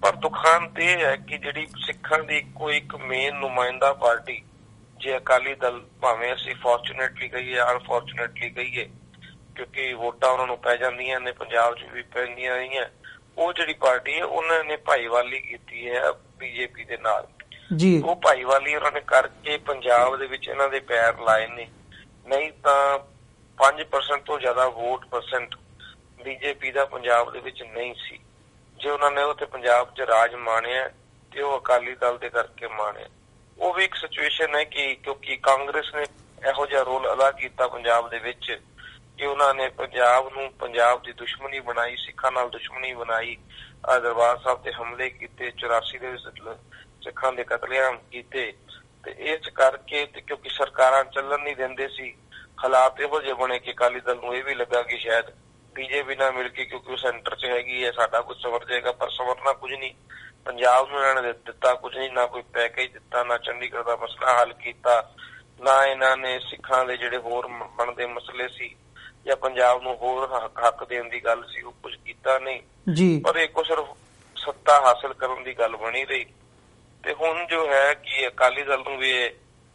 ਪਰ ਦੁਖਾਂਤ ਇਹ ਹੈ ਕਿ ਜਿਹੜੀ ਸਿੱਖਾਂ ਦੀ ਇੱਕੋ ਇੱਕ ਮੇਨ ਨੁਮਾਇੰਦਾ ਪਾਰਟੀ, ਜੇ ਅਕਾਲੀ ਦਲ, ਭਾਵੇਂ ਅਸੀਂ ਫੋਰਚੂਨੇਟਲੀ ਕਹੀਏ ਅਨਫੋਰਚੂਨੇਟਲੀ ਕਹੀਏ, ਕਿਉਂਕਿ ਵੋਟਾਂ ਉਹਨਾਂ ਨੂੰ ਪੈ ਜਾਂਦੀਆਂ ਨੇ, ਪੰਜਾਬ 'ਚ ਵੀ ਪੈਂਦੀਆਂ ਰਹੀਆਂ, ਉਹ ਜਿਹੜੀ ਪਾਰਟੀ ਹੈ ਉਹਨਾਂ ਨੇ ਭਾਈਵਾਲੀ ਕੀਤੀ ਹੈ ਬੀਜੇਪੀ ਦੇ ਨਾਲ ਜੀ। ਉਹ ਭਾਈਵਾਲੀ ਉਹਨਾਂ ਨੇ ਕਰਕੇ ਪੰਜਾਬ ਦੇ ਵਿੱਚ ਇਹਨਾਂ ਦੇ ਪੈਰ ਲਾਏ ਨੇ, ਨਹੀਂ ਤਾਂ ਪੰਜ ਪਰਸੈਂਟ ਤੋਂ ਜ਼ਿਆਦਾ ਵੋਟ ਪਰਸੈਂਟ ਬੀਜੇਪੀ ਦਾ ਪੰਜਾਬ ਦੇ ਵਿੱਚ ਨਹੀਂ ਸੀ। ਜੇ ਉਹਨਾਂ ਨੇ ਉੱਥੇ ਪੰਜਾਬ 'ਚ ਰਾਜ ਮਾਣਿਆ ਤੇ ਉਹ ਅਕਾਲੀ ਦਲ ਦੇ ਕਰਕੇ ਮਾਣਿਆ। ਉਹ ਵੀ ਇੱਕ ਸਿਚੁਏਸ਼ਨ ਹੈ ਕਿ ਕਿਉਂਕਿ ਕਾਂਗਰਸ ਨੇ ਇਹੋ ਜਿਹਾ ਰੋਲ ਅਦਾ ਕੀਤਾ ਪੰਜਾਬ ਦੇ ਵਿੱਚ ਕਿ ਉਹਨਾਂ ਨੇ ਪੰਜਾਬ ਨੂੰ ਪੰਜਾਬ ਦੀ ਦੁਸ਼ਮਣੀ ਬਣਾਈ, ਸਿੱਖਾਂ ਨਾਲ ਦੁਸ਼ਮਣੀ ਬਣਾਈ, ਦਰਬਾਰ ਸਾਹਿਬ ਤੇ ਹਮਲੇ ਕੀਤੇ, ਚੁਰਾਸੀ ਦੇ ਵਿੱਚ ਸਿੱਖਾਂ ਦੇ ਕਤਲੇਆਮ ਕੀਤੇ। ਤੇ ਇਸ ਕਰਕੇ ਤੇ ਕਿਉਂਕਿ ਸਰਕਾਰਾਂ ਚੱਲਣ ਨਹੀਂ ਦਿੰਦੇ ਸੀ, ਹਾਲਾਤ ਇਹੋ ਜਿਹੇ ਬਣੇ ਕਿ ਅਕਾਲੀ ਦਲ ਨੂੰ ਇਹ ਵੀ ਲੱਗਾ ਕਿ ਸ਼ਾਇਦ ਬੀਜੇਪੀ ਨਾਲ ਮਿਲ ਕੇ, ਕਿਉਂਕਿ ਉਹ ਸੈਂਟਰ 'ਚ ਹੈਗੀ ਹੈ, ਸਾਡਾ ਕੁਝ ਸੰਵਰ ਜਾਏਗਾ। ਪਰ ਸੰਵਰਨਾ ਕੁਝ ਨਹੀਂ, ਪੰਜਾਬ ਨੂੰ ਇਹਨਾਂ ਨੇ ਦਿੱਤਾ ਕੁਝ ਨਹੀਂ, ਨਾ ਕੋਈ ਪੈਕੇਜ ਦਿੱਤਾ, ਨਾ ਚੰਡੀਗੜ੍ਹ ਦਾ ਮਸਲਾ ਹੱਲ ਕੀਤਾ, ਨਾ ਇਹਨਾਂ ਨੇ ਸਿੱਖਾਂ ਦੇ ਜਿਹੜੇ ਹੋਰ ਬਣਦੇ ਮਸਲੇ ਸੀ ਜਾਂ ਪੰਜਾਬ ਨੂੰ ਹੋਰ ਹੱਕ ਦੇਣ ਦੀ ਗੱਲ ਸੀ, ਉਹ ਕੁਝ ਕੀਤਾ ਨਹੀਂ ਜੀ। ਪਰ ਇੱਕੋ ਸਿਰਫ ਸੱਤਾ ਹਾਸਲ ਕਰਨ ਦੀ ਗੱਲ ਬਣੀ ਰਹੀ। ਤੇ ਹੁਣ ਜੋ ਹੈ ਕਿ ਅਕਾਲੀ ਦਲ ਨੂੰ ਵੀ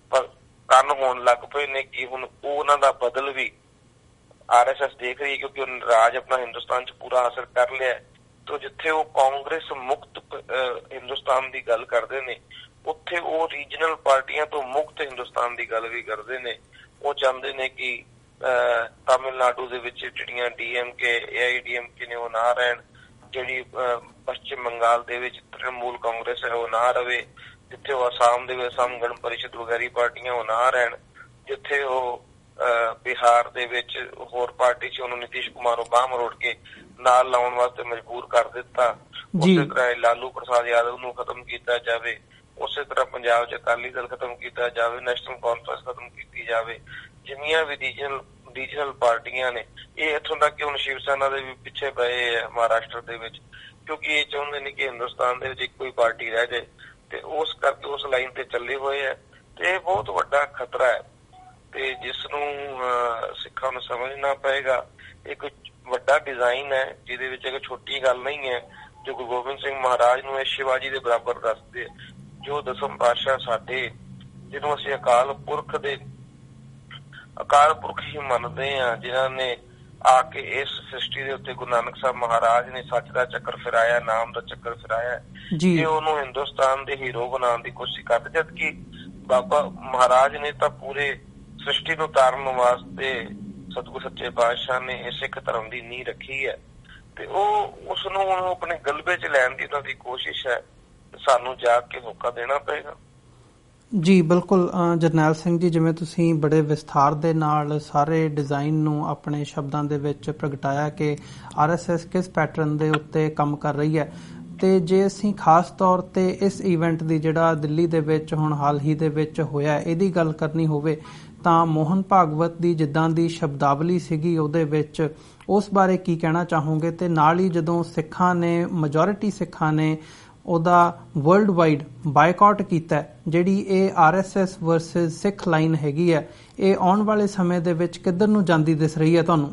ਕੰਨ ਹੋਣ ਲੱਗ ਪਏ ਨੇ ਕਿ ਹੁਣ ਉਹ ਉਹਨਾਂ ਦਾ ਬਦਲ ਵੀ ਆਰ ਐਸ ਐਸ ਦੇਖ ਰਹੀ ਹੈ, ਕਿਉਂਕਿ ਉਹਨੇ ਰਾਜ ਆਪਣਾ ਹਿੰਦੁਸਤਾਨ 'ਚ ਪੂਰਾ ਹਾਸਲ ਕਰ ਲਿਆ। ਤੇ ਜਿੱਥੇ ਉਹ ਕਾਂਗਰਸ ਮੁਕਤ ਹਿੰਦੁਸਤਾਨ ਦੀ ਗੱਲ ਕਰਦੇ ਨੇ, ਉੱਥੇ ਉਹ ਰੀਜਨਲ ਪਾਰਟੀਆਂ ਤੋਂ ਮੁਕਤ ਹਿੰਦੁਸਤਾਨ ਦੀ ਗੱਲ ਵੀ ਕਰਦੇ ਨੇ। ਉਹ ਚਾਹੁੰਦੇ ਨੇ ਕਿ ਤਾਮਿਲਨਾਡੂ ਦੇ ਵਿੱਚ ਜਿਹੜੀਆਂ D M K, A I D M K ਨੇ ਉਹ ਨਾ ਰਹਿਣ, ਜਿਹੜੀ ਪੱਛਮ ਬੰਗਾਲ ਦੇ ਵਿੱਚ ਤ੍ਰਿਣਮੂਲ ਕਾਂਗਰਸ ਹੈ ਉਹ ਨਾ ਰਵੇ, ਜਿੱਥੇ ਉਹ ਅਸਾਮ ਦੇ ਵਿੱਚ ਅਸਾਮ ਗਣ ਪਰਿਸ਼ਦ ਵਗੈਰੀ ਪਾਰਟੀਆਂ ਉਹ ਨਾ ਰਹਿਣ, ਜਿੱਥੇ ਉਹ ਬਿਹਾਰ ਦੇ ਵਿੱਚ ਹੋਰ ਪਾਰਟੀ ਸੀ ਉਹਨੂੰ ਨਿਤੀਸ਼ ਕੁਮਾਰ ਉਹ ਬਾਂਹ ਮਰੋੜ ਕੇ ਨਾਲ ਲਾਉਣ ਵਾਸਤੇ ਮਜਬੂਰ ਕਰ ਦਿੱਤਾ। ਉਸੇ ਤਰ੍ਹਾਂ ਲਾਲੂ ਪ੍ਰਸਾਦ ਯਾਦਵ ਨੂੰ ਖਤਮ ਕੀਤਾ ਜਾਵੇ, ਉਸੇ ਤਰ੍ਹਾਂ ਪੰਜਾਬ 'ਚ ਅਕਾਲੀ ਦਲ ਖਤਮ ਕੀਤਾ ਜਾਵੇ, ਨੈਸ਼ਨਲ ਕਾਨਫਰੰਸ ਖਤਮ ਕੀਤੀ ਜਾਵੇ। ਜਿੰਨੀਆਂ ਵੀ ਰੀਜਨਲ ਰੀਜਨਲ ਪਾਰਟੀਆਂ ਨੇ, ਇਹ ਇੱਥੋਂ ਤੱਕ ਕਿ ਹੁਣ ਸ਼ਿਵ ਸੈਨਾ ਦੇ ਵੀ ਪਿੱਛੇ ਪਏ ਆ ਮਹਾਰਾਸ਼ਟਰ ਦੇ ਵਿੱਚ, ਕਿਉਂਕਿ ਇਹ ਚਾਹੁੰਦੇ ਨੇ ਕਿ ਹਿੰਦੁਸਤਾਨ ਦੇ ਵਿੱਚ ਇੱਕੋ ਹੀ ਪਾਰਟੀ ਰਹਿ ਜਾਏ। ਤੇ ਉਸ ਕਰਕੇ ਉਸ ਲਾਈਨ ਤੇ ਚੱਲੇ ਹੋਏ ਹੈ ਤੇ ਇਹ ਬਹੁਤ ਵੱਡਾ ਖਤਰਾ ਹੈ ਤੇ ਜਿਸ ਨੂੰ ਸਿੱਖਾਂ ਨੂੰ ਸਮਝਣਾ ਪਏਗਾ। ਇੱਕ ਵੱਡਾ ਡਿਜ਼ਾਈਨ ਹੈ ਜਿਹਦੇ ਵਿੱਚ ਇੱਕ ਛੋਟੀ ਗੱਲ ਨਹੀਂ ਹੈ, ਜੋ ਗੁਰੂ ਗੋਬਿੰਦ ਸਿੰਘ ਮਹਾਰਾਜ ਨੂੰ ਇਹ ਸ਼ਿਵਾਜੀ ਦੇ ਬਰਾਬਰ ਦੱਸਦੇ, ਜੋ ਦਸਮ ਪਾਤਸ਼ਾਹ ਸਾਡੇ, ਜਿਹਨੂੰ ਅਸੀਂ ਅਕਾਲ ਪੁਰਖ ਦੇ ਅਕਾਲ ਪੁਰਖ ਹੀ ਮੰਨਦੇ ਹਾਂ, ਜਿਨ੍ਹਾਂ ਨੇ ਆ ਕੇ ਇਸ ਸ੍ਰਿਸ਼ਟੀ ਦੇ ਉੱਤੇ ਗੁਰੂ ਨਾਨਕ ਸਾਹਿਬ ਮਹਾਰਾਜ ਨੇ ਸੱਚ ਦਾ ਚੱਕਰ ਫਿਰਾਇਆ, ਨਾਮ ਦਾ ਚੱਕਰ ਫਿਰਾਇਆ, ਕਿ ਉਹਨੂੰ ਹਿੰਦੁਸਤਾਨ ਦੇ ਹੀਰੋ ਬਣਾਉਣ ਦੀ ਕੋਸ਼ਿਸ਼ ਕਰਦੇ, ਜਦਕਿ ਬਾਬਾ ਮਹਾਰਾਜ ਨੇ ਤਾਂ ਪੂਰੇ ਸ੍ਰਿਸ਼ਟੀ ਨੂੰ ਤਾਰਨ ਵਾਸਤੇ ਸਤਿਗੁਰ ਸੱਚੇ ਪਾਤਸ਼ਾਹ ਨੇ ਸਿੱਖ ਧਰਮ ਦੀ ਨੀਂਹ ਰੱਖੀ ਹੈ ਤੇ ਉਹ ਉਸ ਨੂੰ ਹੁਣ ਆਪਣੇ ਗਲਬੇ 'ਚ ਲੈਣ ਦੀ ਉਹਨਾਂ ਦੀ ਕੋਸ਼ਿਸ਼ ਹੈ। ਸਾਨੂੰ ਜਾ ਕੇ ਹੋਕਾ ਦੇਣਾ ਪਏਗਾ। ਜੀ ਬਿਲਕੁਲ ਜਰਨੈਲ ਸਿੰਘ ਜੀ, ਜਿਵੇਂ ਤੁਸੀਂ ਬੜੇ ਵਿਸਥਾਰ ਦੇ ਨਾਲ ਸਾਰੇ ਡਿਜ਼ਾਈਨ ਨੂੰ ਆਪਣੇ ਸ਼ਬਦਾਂ ਦੇ ਵਿੱਚ ਪ੍ਰਗਟਾਇਆ ਕਿ ਆਰ ਐਸ ਐਸ ਕਿਸ ਪੈਟਰਨ ਦੇ ਉੱਤੇ ਕੰਮ ਕਰ ਰਹੀ ਹੈ, ਤੇ ਜੇ ਅਸੀਂ ਖਾਸ ਤੌਰ ਤੇ ਇਸ ਇਵੈਂਟ ਦੀ ਜਿਹੜਾ ਦਿੱਲੀ ਦੇ ਵਿੱਚ ਹੁਣ ਹਾਲ ਹੀ ਦੇ ਵਿੱਚ ਹੋਇਆ ਇਹਦੀ ਗੱਲ ਕਰਨੀ ਹੋਵੇ ਤਾਂ ਮੋਹਨ ਭਾਗਵਤ ਦੀ ਜਿੱਦਾਂ ਦੀ ਸ਼ਬਦਾਵਲੀ ਸੀਗੀ ਉਹਦੇ ਵਿੱਚ ਉਸ ਬਾਰੇ ਕੀ ਕਹਿਣਾ ਚਾਹੋਗੇ? ਤੇ ਨਾਲ ਹੀ ਜਦੋਂ ਸਿੱਖਾਂ ਨੇ, ਮੈਜੋਰਿਟੀ ਸਿੱਖਾਂ ਨੇ ਉਹਦਾ ਵਰਲਡ ਵਾਈਡ ਬਾਈਕਾਟ ਕੀਤਾ, ਜਿਹੜੀ ਇਹ R S S versus Sikh line ਹੈਗੀ ਹੈ, ਇਹ ਆਉਣ ਵਾਲੇ ਸਮੇਂ ਦੇ ਵਿੱਚ ਕਿੱਧਰ ਨੂੰ ਜਾਂਦੀ ਦਿਸ ਰਹੀ ਹੈ ਤੁਹਾਨੂੰ?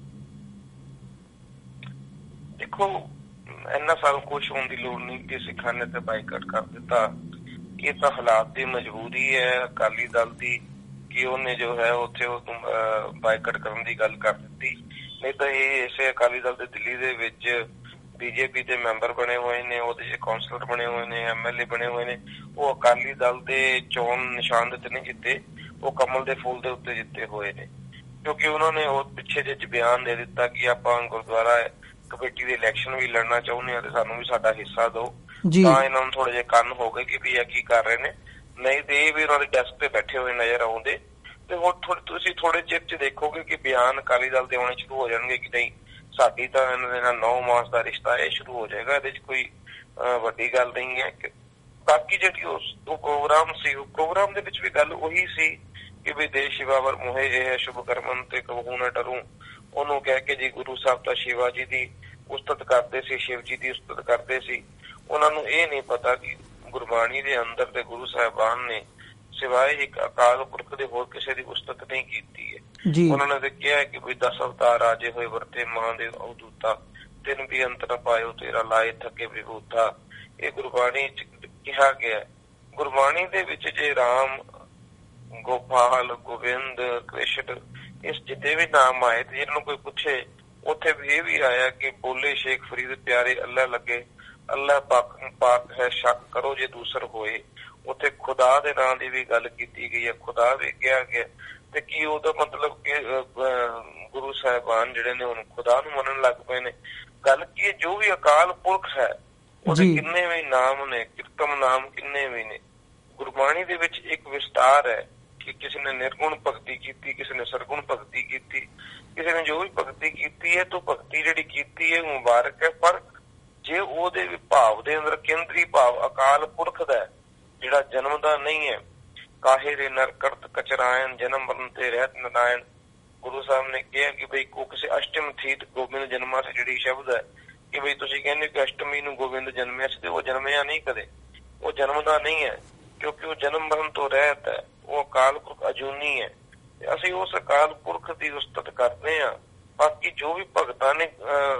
ਦੇਖੋ, ਇੰਨਾ ਸਾਨੂੰ ਖੁਸ਼ ਹੋਣ ਦੀ ਲੋੜ ਨਹੀਂ ਕਿ ਸਿੱਖਾਂ ਨੇ ਤੇ ਬਾਈਕਾਟ ਕਰ ਦਿੱਤਾ। ਇਹ ਤਾਂ ਹਾਲਾਤ ਦੀ ਮਜਬੂਰੀ ਹੈ ਅਕਾਲੀ ਦਲ ਦੀ ਕਿ ਉਹਨੇ ਜੋ ਹੈ ਉੱਥੇ ਉਹ ਬਾਈਕਾਟ ਕਰਨ ਦੀ ਗੱਲ ਕਰ ਦਿੱਤੀ। ਨਹੀਂ ਤਾਂ ਇਹ ਇਸੇ ਅਕਾਲੀ ਦਲ ਦੇ ਦਿੱਲੀ ਦੇ ਵਿੱਚ ਬੀਜੇਪੀ ਦੇ ਮੈਂਬਰ ਬਣੇ ਹੋਏ ਨੇ, ਉਹਦੇ ਚ ਕੌਂਸਲਰ ਬਣੇ ਹੋਏ ਨੇ, ਐਮ ਐਲ ਏ ਬਣੇ ਹੋਏ ਨੇ, ਉਹ ਅਕਾਲੀ ਦਲ ਦੇ ਚੋਣ ਨਿਸ਼ਾਨ ਦੇ ਉੱਤੇ ਨਹੀਂ ਜਿੱਤੇ, ਉਹ ਕਮਲ ਦੇ ਫੁੱਲ ਦੇ ਉੱਤੇ ਜਿੱਤੇ ਹੋਏ ਨੇ। ਕਿਉਂਕਿ ਉਹਨਾਂ ਨੇ ਉਹ ਪਿੱਛੇ ਜਿਹੇ ਬਿਆਨ ਦੇ ਦਿੱਤਾ ਕਿ ਆਪਾਂ ਗੁਰਦੁਆਰਾ ਕਮੇਟੀ ਦੇ ਇਲੈਕਸ਼ਨ ਵੀ ਲੜਨਾ ਚਾਹੁੰਦੇ ਹਾਂ ਤੇ ਸਾਨੂੰ ਵੀ ਸਾਡਾ ਹਿੱਸਾ ਦਿਓ, ਤਾਂ ਇਹਨਾਂ ਨੂੰ ਥੋੜੇ ਜਿਹੇ ਕੰਨ ਹੋ ਗਏ ਕਿ ਵੀ ਇਹ ਕੀ ਕਰ ਰਹੇ ਨੇ। ਨਹੀਂ ਤੇ ਇਹ ਵੀ ਉਹਨਾਂ ਦੇ ਡੈਸਕ ਤੇ ਬੈਠੇ ਹੋਏ ਨਜ਼ਰ ਆਉਂਦੇ ਤੇ ਹੁਣ ਤੁਸੀਂ ਥੋੜੇ ਚਿਰ ਚ ਦੇਖੋਗੇ ਕਿ ਬਿਆਨ ਅਕਾਲੀ ਦਲ ਦੇ ਆਉਣੇ ਸ਼ੁਰੂ ਹੋ ਜਾਣਗੇ ਕਿ ਨਹੀਂ ਸਾਡੀ ਤਾਂ ਇਹਨਾਂ ਦੇ ਨਾਲ ਨੌ ਮਾਸ ਦਾ ਰਿਸ਼ਤਾ ਇਹ ਸ਼ੁਰੂ ਹੋ ਜਾਏਗਾ। ਇਹਦੇ ਚ ਕੋਈ ਵੱਡੀ ਗੱਲ ਨਹੀਂ ਹੈ। ਬਾਕੀ ਜਿਹੜੀ ਉਹ ਪ੍ਰੋਗਰਾਮ ਸੀ, ਉਹ ਪ੍ਰੋਗਰਾਮ ਦੇ ਵਿੱਚ ਵੀ ਗੱਲ ਉਹੀ ਸੀ ਕਿ ਵੀ ਦੇਸ਼ ਸ਼ਿਵਾਵਰ ਮੋਹੇ ਇਹ ਸ਼ੁਭ ਕਰਮਨ ਤੇ ਕਬਹੂ ਨਾ ਡਰੂ। ਉਹਨੂੰ ਕਹਿ ਕੇ ਜੀ ਗੁਰੂ ਸਾਹਿਬ ਤਾਂ ਸ਼ਿਵਾ ਜੀ ਦੀ ਉਸਤਤ ਕਰਦੇ ਸੀ, ਸ਼ਿਵ ਜੀ ਦੀ ਉਸਤਤ ਕਰਦੇ ਸੀ। ਉਹਨਾਂ ਨੂੰ ਇਹ ਨਹੀਂ ਪਤਾ ਕਿ ਗੁਰਬਾਣੀ ਦੇ ਅੰਦਰ ਤੇ ਗੁਰੂ ਸਾਹਿਬਾਨ ਨੇ ਸਿਵਾਏ ਇੱਕ ਅਕਾਲ ਪੁਰਖ ਦੇ ਹੋਰ ਕਿਸੇ ਦੀ ਉਸਤਤ ਨਹੀਂ ਕੀਤੀ ਹੈ। ਉਹਨਾਂ ਨੇ ਤੇ ਕਿਹਾ ਕਿ ਵੀ ਦਸ ਅਵਤਾਰ ਰਾਜੇ ਹੋਏ ਵਰਤੇ ਮਹਾਂਦੇਵ ਅਵਧੂਤਾ, ਤਿੰਨ ਵੀ ਅੰਤਰ ਪਾਇਓ ਤੇਰਾ ਲਾਏ ਥੱਕੇ ਵਿਭੂਤਾ। ਇਹ ਗੁਰਬਾਣੀ ਚ ਕਿਹਾ ਗਿਆ। ਗੁਰਬਾਣੀ ਦੇ ਵਿੱਚ ਜੇ ਰਾਮ, ਗੋਪਾਲ, ਗੋਬਿੰਦ, ਕ੍ਰਿਸ਼ਨ, ਇਸ ਜਿੱਦੇ ਵੀ ਨਾਮ ਆਏ ਤੇ ਜਿਹਨੂੰ ਕੋਈ ਪੁੱਛੇ ਉੱਥੇ ਵੀ ਇਹ ਵੀ ਆਇਆ ਕਿ ਬੋਲੇ ਸ਼ੇਖ ਫਰੀਦ ਪਿਆਰੇ ਅੱਲਾ ਲੱਗੇ, ਅੱਲਾ ਪਾਕ ਪਾਕ ਹੈ ਸ਼ੱਕ ਕਰੋ ਜੇ ਦੂਸਰ ਹੋਏ। ਉੱਥੇ ਖੁਦਾ ਦੇ ਨਾਂ ਦੀ ਵੀ ਗੱਲ ਕੀਤੀ ਗਈ ਹੈ, ਖੁਦਾ ਵੀ ਕਿਹਾ ਗਿਆ। ਤੇ ਕੀ ਉਹਦਾ ਮਤਲਬ ਕਿ ਗੁਰੂ ਸਾਹਿਬਾਨ ਜਿਹੜੇ ਨੇ ਹੁਣ ਖੁਦਾ ਨੂੰ ਮੰਨਣ ਲੱਗ ਪਏ ਨੇ? ਗੱਲ ਕੀ, ਜੋ ਵੀ ਅਕਾਲ ਪੁਰਖ ਹੈ ਉਹਦੇ ਕਿੰਨੇ ਵੀ ਨਾਮ ਨੇ, ਕਿਰਤਮ ਨਾਮ ਕਿੰਨੇ ਵੀ ਨੇ। ਗੁਰਬਾਣੀ ਦੇ ਵਿੱਚ ਇੱਕ ਵਿਸਤਾਰ ਹੈ ਕਿ ਕਿਸੇ ਨੇ ਨਿਰਗੁਣ ਭਗਤੀ ਕੀਤੀ, ਕਿਸੇ ਨੇ ਸਰਗੁਣ ਭਗਤੀ ਕੀਤੀ, ਕਿਸੇ ਨੇ ਜੋ ਵੀ ਭਗਤੀ ਕੀਤੀ ਹੈ ਤਾਂ ਭਗਤੀ ਜਿਹੜੀ ਕੀਤੀ ਹੈ ਮੁਬਾਰਕ ਹੈ। ਪਰ ਜੇ ਉਹਦੇ ਭਾਵ ਦੇ ਅੰਦਰ ਕੇਂਦਰੀ ਭਾਵ ਅਕਾਲ ਪੁਰਖ ਦਾ ਜਿਹੜਾ ਜਨਮ ਦਾ ਨਹੀਂ ਹੈ, ਕਾਹੇ ਰੇ ਨਰ ਕਰਤ ਕਚਰਾਇਣ ਜਨਮ ਮਰਨ ਤੇ ਰਹਿਤ ਨਰਾਇਣ। ਗੁਰੂ ਸਾਹਿਬ ਨੇ ਕਿਹਾ ਕਿ ਬਈ ਕੋ ਕਿਸੇ ਅਸ਼ਟਮ ਥੀਤ ਗੋਬਿੰਦ ਜਨਮਾ ਸੀ, ਜਿਹੜੀ ਸ਼ਬਦ ਹੈ ਕਿ ਬਈ ਤੁਸੀਂ ਕਹਿੰਦੇ ਕਿ ਅਸ਼ਟਮੀ ਨੂੰ ਗੋਬਿੰਦ ਜਨਮਿਆ ਸੀ, ਤੇ ਉਹ ਜਨਮਿਆ ਨਹੀਂ ਕਦੇ, ਉਹ ਜਨਮ ਦਾ ਨਹੀਂ ਹੈ, ਕਿਉਂਕਿ ਉਹ ਜਨਮ ਮਰਨ ਤੋਂ ਰਹਿਤ ਹੈ, ਉਹ ਅਕਾਲ ਪੁਰਖ ਅਜੂਨੀ ਹੈ। ਤੇ ਅਸੀਂ ਉਸ ਅਕਾਲ ਪੁਰਖ ਦੀ ਉਸਤਤ ਕਰਦੇ ਹਾਂ। ਬਾਕੀ ਜੋ ਵੀ ਭਗਤਾਂ ਨੇ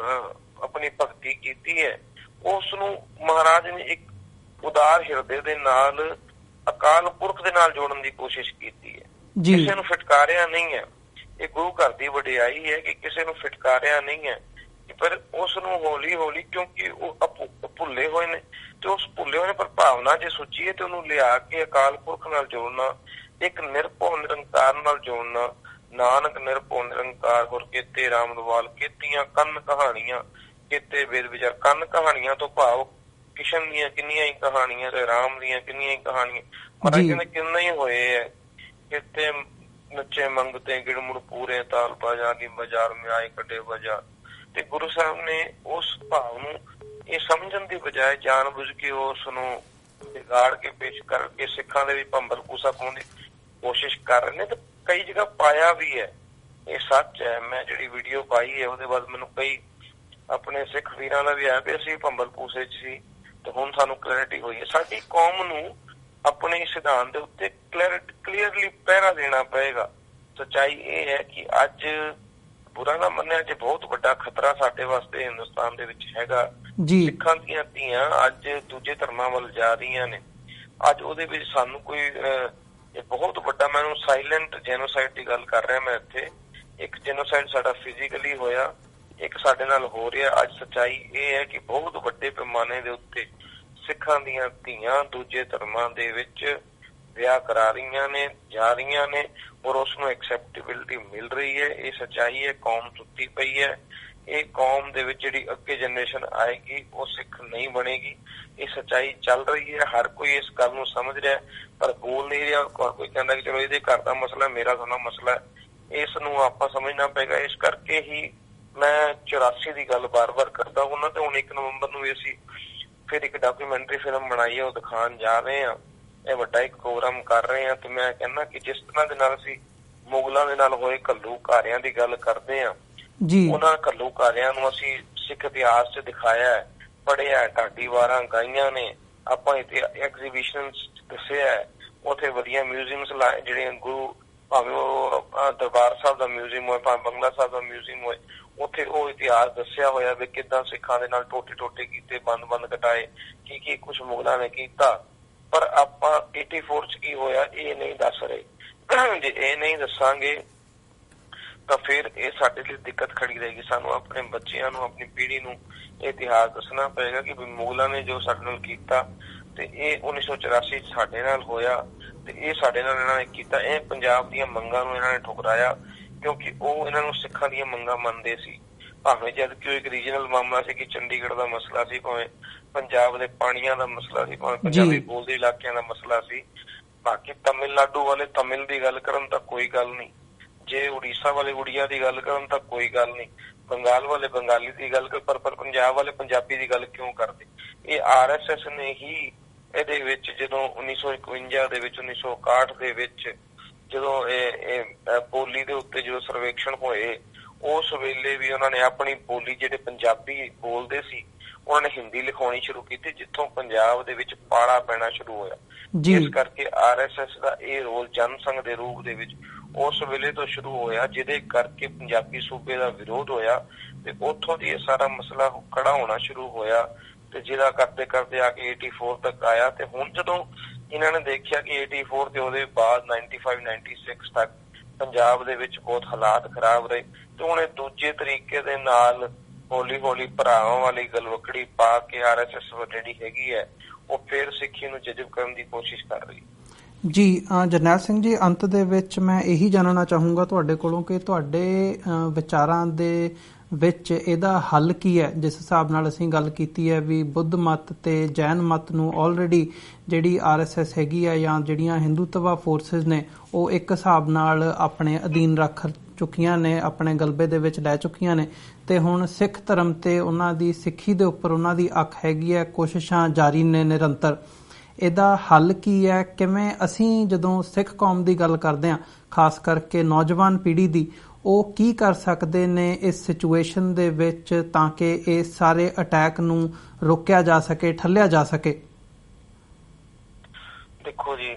ਆਪਣੀ ਭਗਤੀ ਕੀਤੀ ਹੈ ਉਸ ਨੂੰ ਮਹਾਰਾਜ ਨੇ ਇੱਕ ਉਦਾਰ ਹਿਰਦੇ ਦੇ ਨਾਲ ਅਕਾਲ ਪੁਰਖ ਦੇ ਨਾਲ ਜੋੜਨ ਦੀ ਕੋਸ਼ਿਸ਼ ਕੀਤੀ ਹੈ। ਕਿਸੇ ਨੂੰ ਫਿਟਕਾਰਿਆ ਨਹੀਂ ਹੈ। ਇਹ ਗੁਰੂ ਘਰ ਦੀ ਵਡਿਆਈ ਹੈ ਕਿ ਕਿਸੇ ਨੂੰ ਫਿਟਕਾਰਿਆ ਨਹੀਂ ਹੈ, ਪਰ ਉਸ ਨੂੰ ਹੌਲੀ ਹੌਲੀ, ਕਿਉਂਕਿ ਉਹ ਭੁੱਲੇ ਹੋਏ ਨੇ ਤੇ ਉਸ ਭੁੱਲੇ ਹੋਏ ਪਰ ਭਾਵਨਾ ਜੇ ਸੋਚੀਏ ਤੇ ਉਹਨੂੰ ਲਿਆ ਕੇ ਅਕਾਲ ਪੁਰਖ ਨਾਲ ਜੋੜਨਾ, ਇੱਕ ਨਿਰਭਉ ਨਿਰੰਕਾਰ ਨਾਲ ਜੋੜਨਾ। ਨਾਨਕ ਨਿਰਭਉ ਨਿਰੰਕਾਰ ਹੋਰ ਕੀਤੇ ਰਾਮਦਵਾਲ, ਕੀਤੀਆਂ ਕੰਨ ਕਹਾਣੀਆਂ ਕੀਤੇ ਵੇਦ ਵਿਚਾਰ। ਕੰਨ ਕਹਾਣੀਆਂ ਤੋਂ ਭਾਵ ਕਿਸ਼ਨ ਦੀਆਂ ਕਿੰਨੀਆਂ ਹੀ ਕਹਾਣੀਆਂ ਤੇ ਰਾਮ ਦੀਆਂ ਕਿੰਨੀਆਂ ਹੀ ਕਹਾਣੀਆਂ। ਮਹਾਰਾਜ ਕਹਿੰਦੇ ਕਿੰਨੇ ਹੀ ਹੋਏ ਹੈ, ਕਿਤੇ ਨੱਚੇ ਮੰਗਤੇ ਗਿੜਮੁੜ ਪੂਰੇ ਤਾਲ ਬਾਜਾ ਦੀ ਬਾਜ਼ਾਰ ਮੇ ਆਏ ਕੱਢੇ ਬਾਜ਼ਾਰ। ਤੇ ਗੁਰੂ ਸਾਹਿਬ ਨੇ ਉਸ ਭਾਵ ਨੂੰ ਇਹ ਸਮਝਣ ਦੀ ਬਜਾਏ ਜਾਣ ਬੁੱਝ ਕੇ ਉਸ ਨੂੰ ਵਿਗਾੜ ਕੇ ਪੇਸ਼ ਕਰਕੇ ਸਿੱਖਾਂ ਦੇ ਵੀ ਭੰਬਲ ਪੂਸਾ ਪਾਉਣ ਦੀ ਕੋਸ਼ਿਸ਼ ਕਰ ਰਹੇ ਨੇ। ਤੇ ਕਈ ਜਗ੍ਹਾ ਪਾਇਆ ਵੀ ਹੈ, ਇਹ ਸੱਚ ਹੈ। ਮੈਂ ਜਿਹੜੀ ਵੀਡੀਓ ਪਾਈ ਹੈ ਉਹਦੇ ਬਾਅਦ ਮੈਨੂੰ ਕਈ ਆਪਣੇ ਸਿੱਖ ਵੀਰਾਂ ਦਾ ਵੀ ਆਇਆ ਵੀ ਅਸੀਂ ਭੰਬਲ ਪੂਸੇ ਚ ਸੀ ਤੇ ਹੁਣ ਸਾਨੂੰ ਕਲੈਰਿਟੀ ਹੋਈ ਹੈ। ਸਾਡੀ ਕੌਮ ਨੂੰ ਆਪਣੇ ਸਿਧਾਂਤ ਦੇ ਉੱਤੇ ਕਲੀਅਰਲੀ ਪਹਿਰਾ ਦੇਣਾ ਪਏਗਾ। ਸੱਚਾਈ ਇਹ ਹੈ ਕਿ ਅੱਜ ਬੁਰਾ ਨਾ ਮੰਨਿਆ, ਜੇ ਬਹੁਤ ਵੱਡਾ ਖਤਰਾ ਸਾਡੇ ਵਾਸਤੇ ਹਿੰਦੁਸਤਾਨ ਦੇ ਵਿੱਚ ਹੈਗਾ। ਸਿੱਖਾਂ ਦੀਆਂ ਧੀਆਂ ਅੱਜ ਦੂਜੇ ਧਰਮਾਂ ਵੱਲ ਜਾ ਰਹੀਆਂ ਨੇ। ਅੱਜ ਉਹਦੇ ਵਿੱਚ ਸਾਨੂੰ ਕੋਈ ਇਹ ਬਹੁਤ ਵੱਡਾ, ਮੈਨੂੰ ਸਾਇਲੈਂਟ ਜੈਨੋਸਾਈਡ ਦੀ ਗੱਲ ਕਰ ਰਿਹਾ ਮੈਂ ਇੱਥੇ। ਇੱਕ ਜੈਨੋਸਾਈਡ ਸਾਡਾ ਫਿਜ਼ੀਕਲੀ ਹੋਇਆ, ਇੱਕ ਸਾਡੇ ਨਾਲ ਹੋ ਰਿਹਾ। ਅੱਜ ਸੱਚਾਈ ਇਹ ਹੈ ਕਿ ਬਹੁਤ ਵੱਡੇ ਪੈਮਾਨੇ ਦੇ ਉੱਤੇ ਸਿੱਖਾਂ ਦੀਆਂ ਧੀਆਂ ਦੂਜੇ ਧਰਮਾਂ ਦੇ ਵਿੱਚ ਵਿਆਹ ਕਰਾ ਰਹੀਆਂ ਨੇ, ਜਾ ਰਹੀਆਂ ਨੇ, ਔਰ ਉਸਨੂੰ ਐਕਸੈਪਟੇਬਿਲਿਟੀ ਮਿਲ ਰਹੀ ਹੈ। ਇਹ ਸੱਚਾਈ ਹੈ। ਕੌਮ ਸੁੱਤੀ ਪਈ ਹੈ। ਇਹ ਕੌਮ ਦੇ ਵਿੱਚ ਜਿਹੜੀ ਅੱਗੇ ਜਨਰੇਸ਼ਨ ਆਏਗੀ ਉਹ ਸਿੱਖ ਨਹੀਂ ਬਣੇਗੀ। ਇਹ ਸੱਚਾਈ ਚੱਲ ਰਹੀ ਹੈ। ਹਰ ਕੋਈ ਇਸ ਗੱਲ ਨੂੰ ਸਮਝ ਰਿਹਾ ਪਰ ਬੋਲ ਨਹੀਂ ਰਿਹਾ। ਔਰ ਕੋਈ ਕਹਿੰਦਾ ਕਿ ਚਲੋ ਇਹਦੇ ਘਰ ਦਾ ਮਸਲਾ, ਮੇਰਾ ਥੋੜਾ ਮਸਲਾ ਹੈ। ਇਸ ਨੂੰ ਆਪਾਂ ਸਮਝਣਾ ਪਏਗਾ। ਇਸ ਕਰਕੇ ਹੀ ਮੈਂ ਚੁਰਾਸੀ ਦੀ ਗੱਲ ਬਾਰ ਬਾਰ ਕਰਦਾ ਉਹਨਾਂ ਤੇ ਹੁਣ ਇੱਕ ਨਵੰਬਰ ਨੂੰ ਵੀ ਅਸੀਂ ਫਿਰ ਇੱਕ ਡਾਕੂਮੈਂਟਰੀ ਫਿਲਮ ਬਣਾਈ ਹੈ, ਉਹ ਦਿਖਾਉਣ ਜਾ ਰਹੇ ਹਾਂ। ਇਹ ਵੱਡਾ ਇੱਕ ਪ੍ਰੋਗਰਾਮ ਕਰ ਰਹੇ ਹਾਂ। ਤੇ ਮੈਂ ਕਹਿੰਦਾ ਕਿ ਜਿਸ ਤਰ੍ਹਾਂ ਦੇ ਨਾਲ ਅਸੀਂ ਮੁਗਲਾਂ ਦੇ ਨਾਲ ਹੋਏ ਘੱਲੂਘਾਰਿਆਂ ਦੀ ਗੱਲ ਕਰਦੇ ਹਾਂ, ਉਹਨਾਂ ਘੱਲੂਘਾਰਿਆਂ ਨੂੰ ਅਸੀਂ ਸਿੱਖ ਇਤਿਹਾਸ ਚ ਦਿਖਾਇਆ ਹੈ, ਪੜ੍ਹਿਆ, ਢਾਡੀ ਵਾਰਾਂ ਗਾਈਆਂ ਨੇ, ਆਪਾਂ ਇੱਥੇ ਐਗਜ਼ੀਬਿਸ਼ਨ ਦੱਸਿਆ ਹੈ। ਉੱਥੇ ਵਧੀਆ ਮਿਊਜ਼ੀਅਮਸ ਲਾਏ, ਜਿਹੜੇ ਗੁਰੂ ਭਾਵੇਂ ਉਹ ਦਰਬਾਰ ਸਾਹਿਬ ਦਾ ਮਿਊਜ਼ੀਅਮ ਹੋਏ, ਭਾਵੇਂ ਬੰਗਲਾ ਸਾਹਿਬ ਦਾ ਮਿਊਜ਼ੀਅਮ ਹੋਏ, ਉੱਥੇ ਉਹ ਇਤਿਹਾਸ ਦੱਸਿਆ ਹੋਇਆ ਵੀ ਕਿੱਦਾਂ ਸਿੱਖਾਂ ਦੇ ਨਾਲ ਟੋਟੇ ਟੋਟੇ ਕੀਤੇ, ਬੰਦ ਬੰਦ ਕਟਾਏ, ਕੀ ਕੀ ਕੁਛ ਮੁਗਲਾਂ ਨੇ ਕੀਤਾ। ਪਰ ਆਪਾਂ ਏਟੀ ਫੋਰ ਚ ਕੀ ਹੋਇਆ ਇਹ ਨਹੀਂ ਦੱਸ ਰਹੇ। ਜੇ ਇਹ ਨਹੀਂ ਦੱਸਾਂਗੇ ਤਾਂ ਫਿਰ ਇਹ ਸਾਡੇ ਲਈ ਦਿੱਕਤ ਖੜੀ ਰਹੇਗੀ। ਸਾਨੂੰ ਆਪਣੇ ਬੱਚਿਆਂ ਨੂੰ, ਆਪਣੀ ਪੀੜ੍ਹੀ ਨੂੰ ਇਹ ਇਤਿਹਾਸ ਦੱਸਣਾ ਪਏਗਾ ਕਿ ਮੁਗਲਾਂ ਨੇ ਜੋ ਸਾਡੇ ਨਾਲ ਕੀਤਾ ਤੇ ਇਹ ਉੱਨੀ ਸੌ ਚੁਰਾਸੀ ਚ ਸਾਡੇ ਨਾਲ ਹੋਇਆ ਤੇ ਇਹ ਸਾਡੇ ਨਾਲ ਇਹਨਾਂ ਨੇ ਕੀਤਾ। ਇਹ ਪੰਜਾਬ ਦੀਆਂ ਮੰਗਾਂ ਨੂੰ ਇਹਨਾਂ ਨੇ ਠੁਕਰਾਇਆ ਕਿਉਂਕਿ ਉਹ ਇਹਨਾਂ ਨੂੰ ਸਿੱਖਾਂ ਦੀਆਂ ਮੰਗਾਂ ਮੰਨਦੇ ਸੀ। ਭਾਵੇਂ ਜਦ ਕਿ ਉਹ ਇੱਕ ਰੀਜਨਲ ਮਾਮਲਾ ਸੀ ਕਿ ਚੰਡੀਗੜ੍ਹ ਦਾ ਮਸਲਾ ਸੀ, ਭਾਵੇਂ ਪੰਜਾਬ ਦੇ ਪਾਣੀਆਂ ਦਾ ਮਸਲਾ ਸੀ, ਭਾਵੇਂ ਪੰਜਾਬੀ ਬੋਲਦੇ ਇਲਾਕਿਆਂ ਦਾ ਮਸਲਾ ਸੀ। ਬਾਕੀ ਤਮਿਲਨਾਡੂ ਵਾਲੇ ਤਮਿਲ ਦੀ ਗੱਲ ਕਰਨ ਤਾਂ ਕੋਈ ਗੱਲ ਨਹੀਂ, ਜੇ ਉੜੀਸਾ ਵਾਲੇ ਉੜੀਆ ਦੀ ਗੱਲ ਕਰਨ ਤਾਂ ਕੋਈ ਗੱਲ ਨਹੀਂ, ਬੰਗਾਲ ਵਾਲੇ ਬੰਗਾਲੀ ਦੀ ਗੱਲ ਕਰ, ਪਰ ਪਰ ਪੰਜਾਬ ਵਾਲੇ ਪੰਜਾਬੀ ਦੀ ਗੱਲ ਕਿਉਂ ਕਰਦੇ? ਇਹ ਆਰ ਐਸ ਐਸ ਨੇ ਹੀ ਇਹਦੇ ਵਿੱਚ ਜਦੋਂ ਉੱਨੀ ਸੌ ਇਕਵੰਜਾ ਦੇ ਵਿੱਚ, ਉੱਨੀ ਸੌ ਇਕਾਹਠ ਦੇ ਵਿੱਚ ਜਦੋਂ ਇਹ ਬੋਲੀ ਦੇ ਉੱਤੇ ਜਦੋਂ ਸਰਵੇਖਣ ਹੋਏ, ਉਸ ਵੇਲੇ ਵੀ ਉਹਨਾਂ ਨੇ ਆਪਣੀ ਬੋਲੀ, ਜਿਹੜੇ ਪੰਜਾਬੀ ਬੋਲਦੇ ਸੀ, ਉਹਨਾਂ ਨੇ ਹਿੰਦੀ ਲਿਖਾਉਣੀ ਸ਼ੁਰੂ ਕੀਤੀ, ਜਿੱਥੋਂ ਪੰਜਾਬ ਦੇ ਵਿੱਚ ਪਾੜਾ ਪੈਣਾ ਸ਼ੁਰੂ ਹੋਇਆ। ਇਸ ਕਰਕੇ ਆਰ ਐਸ ਐਸ ਦਾ ਇਹ ਰੋਲ ਜਨ ਸੰਘ ਦੇ ਰੂਪ ਦੇ ਵਿੱਚ ਉਸ ਵੇਲੇ ਤੋਂ ਸ਼ੁਰੂ ਹੋਇਆ, ਜਿਹਦੇ ਕਰਕੇ ਪੰਜਾਬੀ ਸੂਬੇ ਦਾ ਵਿਰੋਧ ਹੋਇਆ ਤੇ ਉੱਥੋਂ ਦੀ ਇਹ ਸਾਰਾ ਮਸਲਾ ਖੜਾ ਹੋਣਾ ਸ਼ੁਰੂ ਹੋਇਆ। ਤੇ ਜਿਹਦਾ ਕਰਦੇ ਕਰਦੇ ਆ ਕੇ eighty four ਤੱਕ ਆਇਆ। ਤੇ ਹੁਣ ਜਦੋਂ ਇਹਨਾਂ ਨੇ ਦੇਖਿਆ ਕਿ eighty four ਤੇ ਉਹਦੇ ਬਾਅਦ ninety-five ninety-six ਤੱਕ ਪੰਜਾਬ ਦੇ ਵਿੱਚ ਬਹੁਤ ਹਾਲਾਤ ਖਰਾਬ ਰਹੇ, ਤੇ ਹੁਣ ਇਹ ਦੂਜੇ ਤਰੀਕੇ ਦੇ ਨਾਲ ਹੌਲੀ ਹੌਲੀ ਭਰਾਵਾਂ ਵਾਲੀ ਗਲਵਕੜੀ ਪਾ ਕੇ ਆਰ ਐਸ ਐਸ ਜਿਹੜੀ ਹੈਗੀ ਹੈ ਉਹ ਫਿਰ ਸਿੱਖੀ ਨੂੰ ਜਜ਼ਬ ਕਰਨ ਦੀ ਕੋਸ਼ਿਸ਼ ਕਰ ਰਹੀ। ਜੀ ਜਰਨੈਲ ਸਿੰਘ ਜੀ, ਅੰਤ ਦੇ ਵਿੱਚ ਮੈਂ ਇਹੀ ਜਾਣਨਾ ਚਾਹੂੰਗਾ ਤੁਹਾਡੇ ਕੋਲੋਂ ਕਿ ਤੁਹਾਡੇ ਵਿਚਾਰਾਂ ਦੇ ਵਿੱਚ ਇਹਦਾ ਹੱਲ ਕੀ ਹੈ। ਜਿਸ ਹਿਸਾਬ ਨਾਲ ਅਸੀਂ ਗੱਲ ਕੀਤੀ ਹੈ ਵੀ ਬੁੱਧ ਮਤ ਤੇ ਜੈਨ ਮਤ ਨੂੰ ਆਲਰੇਡੀ ਜਿਹੜੀ ਆਰ ਐਸ ਐਸ ਹੈਗੀ ਆ ਜਾਂ ਜਿਹੜੀਆਂ ਹਿੰਦੂਤਵਾ ਫੋਰਸਿਸ ਨੇ ਉਹ ਇੱਕ ਹਿਸਾਬ ਨਾਲ ਆਪਣੇ ਅਧੀਨ ਰੱਖ ਚੁੱਕੀਆਂ ਨੇ, ਆਪਣੇ ਗਲਬੇ ਦੇ ਵਿੱਚ ਲੈ ਚੁੱਕੀਆਂ ਨੇ, ਤੇ ਹੁਣ ਸਿੱਖ ਧਰਮ ਤੇ ਉਹਨਾਂ ਦੀ ਸਿੱਖੀ ਦੇ ਉੱਪਰ ਉਹਨਾਂ ਦੀ ਅੱਖ ਹੈਗੀ ਹੈ, ਕੋਸ਼ਿਸ਼ਾਂ ਜਾਰੀ ਨੇ ਨਿਰੰਤਰ। ਇਹਦਾ ਹੱਲ ਕੀ ਹੈ? ਕਿਵੇਂ ਅਸੀਂ ਜਦੋਂ ਸਿੱਖ ਕੌਮ ਦੀ ਗੱਲ ਕਰਦੇ ਹਾਂ, ਖਾਸ ਕਰਕੇ ਨੌਜਵਾਨ ਪੀੜ੍ਹੀ ਦੀ, ਉਹ ਕੀ ਕਰ ਸਕਦੇ ਨੇ ਇਸ ਸਿਚੁਏਸ਼ਨ ਦੇ ਵਿੱਚ ਤਾਂ ਕਿ ਇਸ ਸਾਰੇ ਅਟੈਕ ਨੂੰ ਰੋਕਿਆ ਜਾ ਸਕੇ, ਠੱਲਿਆ ਜਾ ਸਕੇ? ਦੇਖੋ ਜੀ,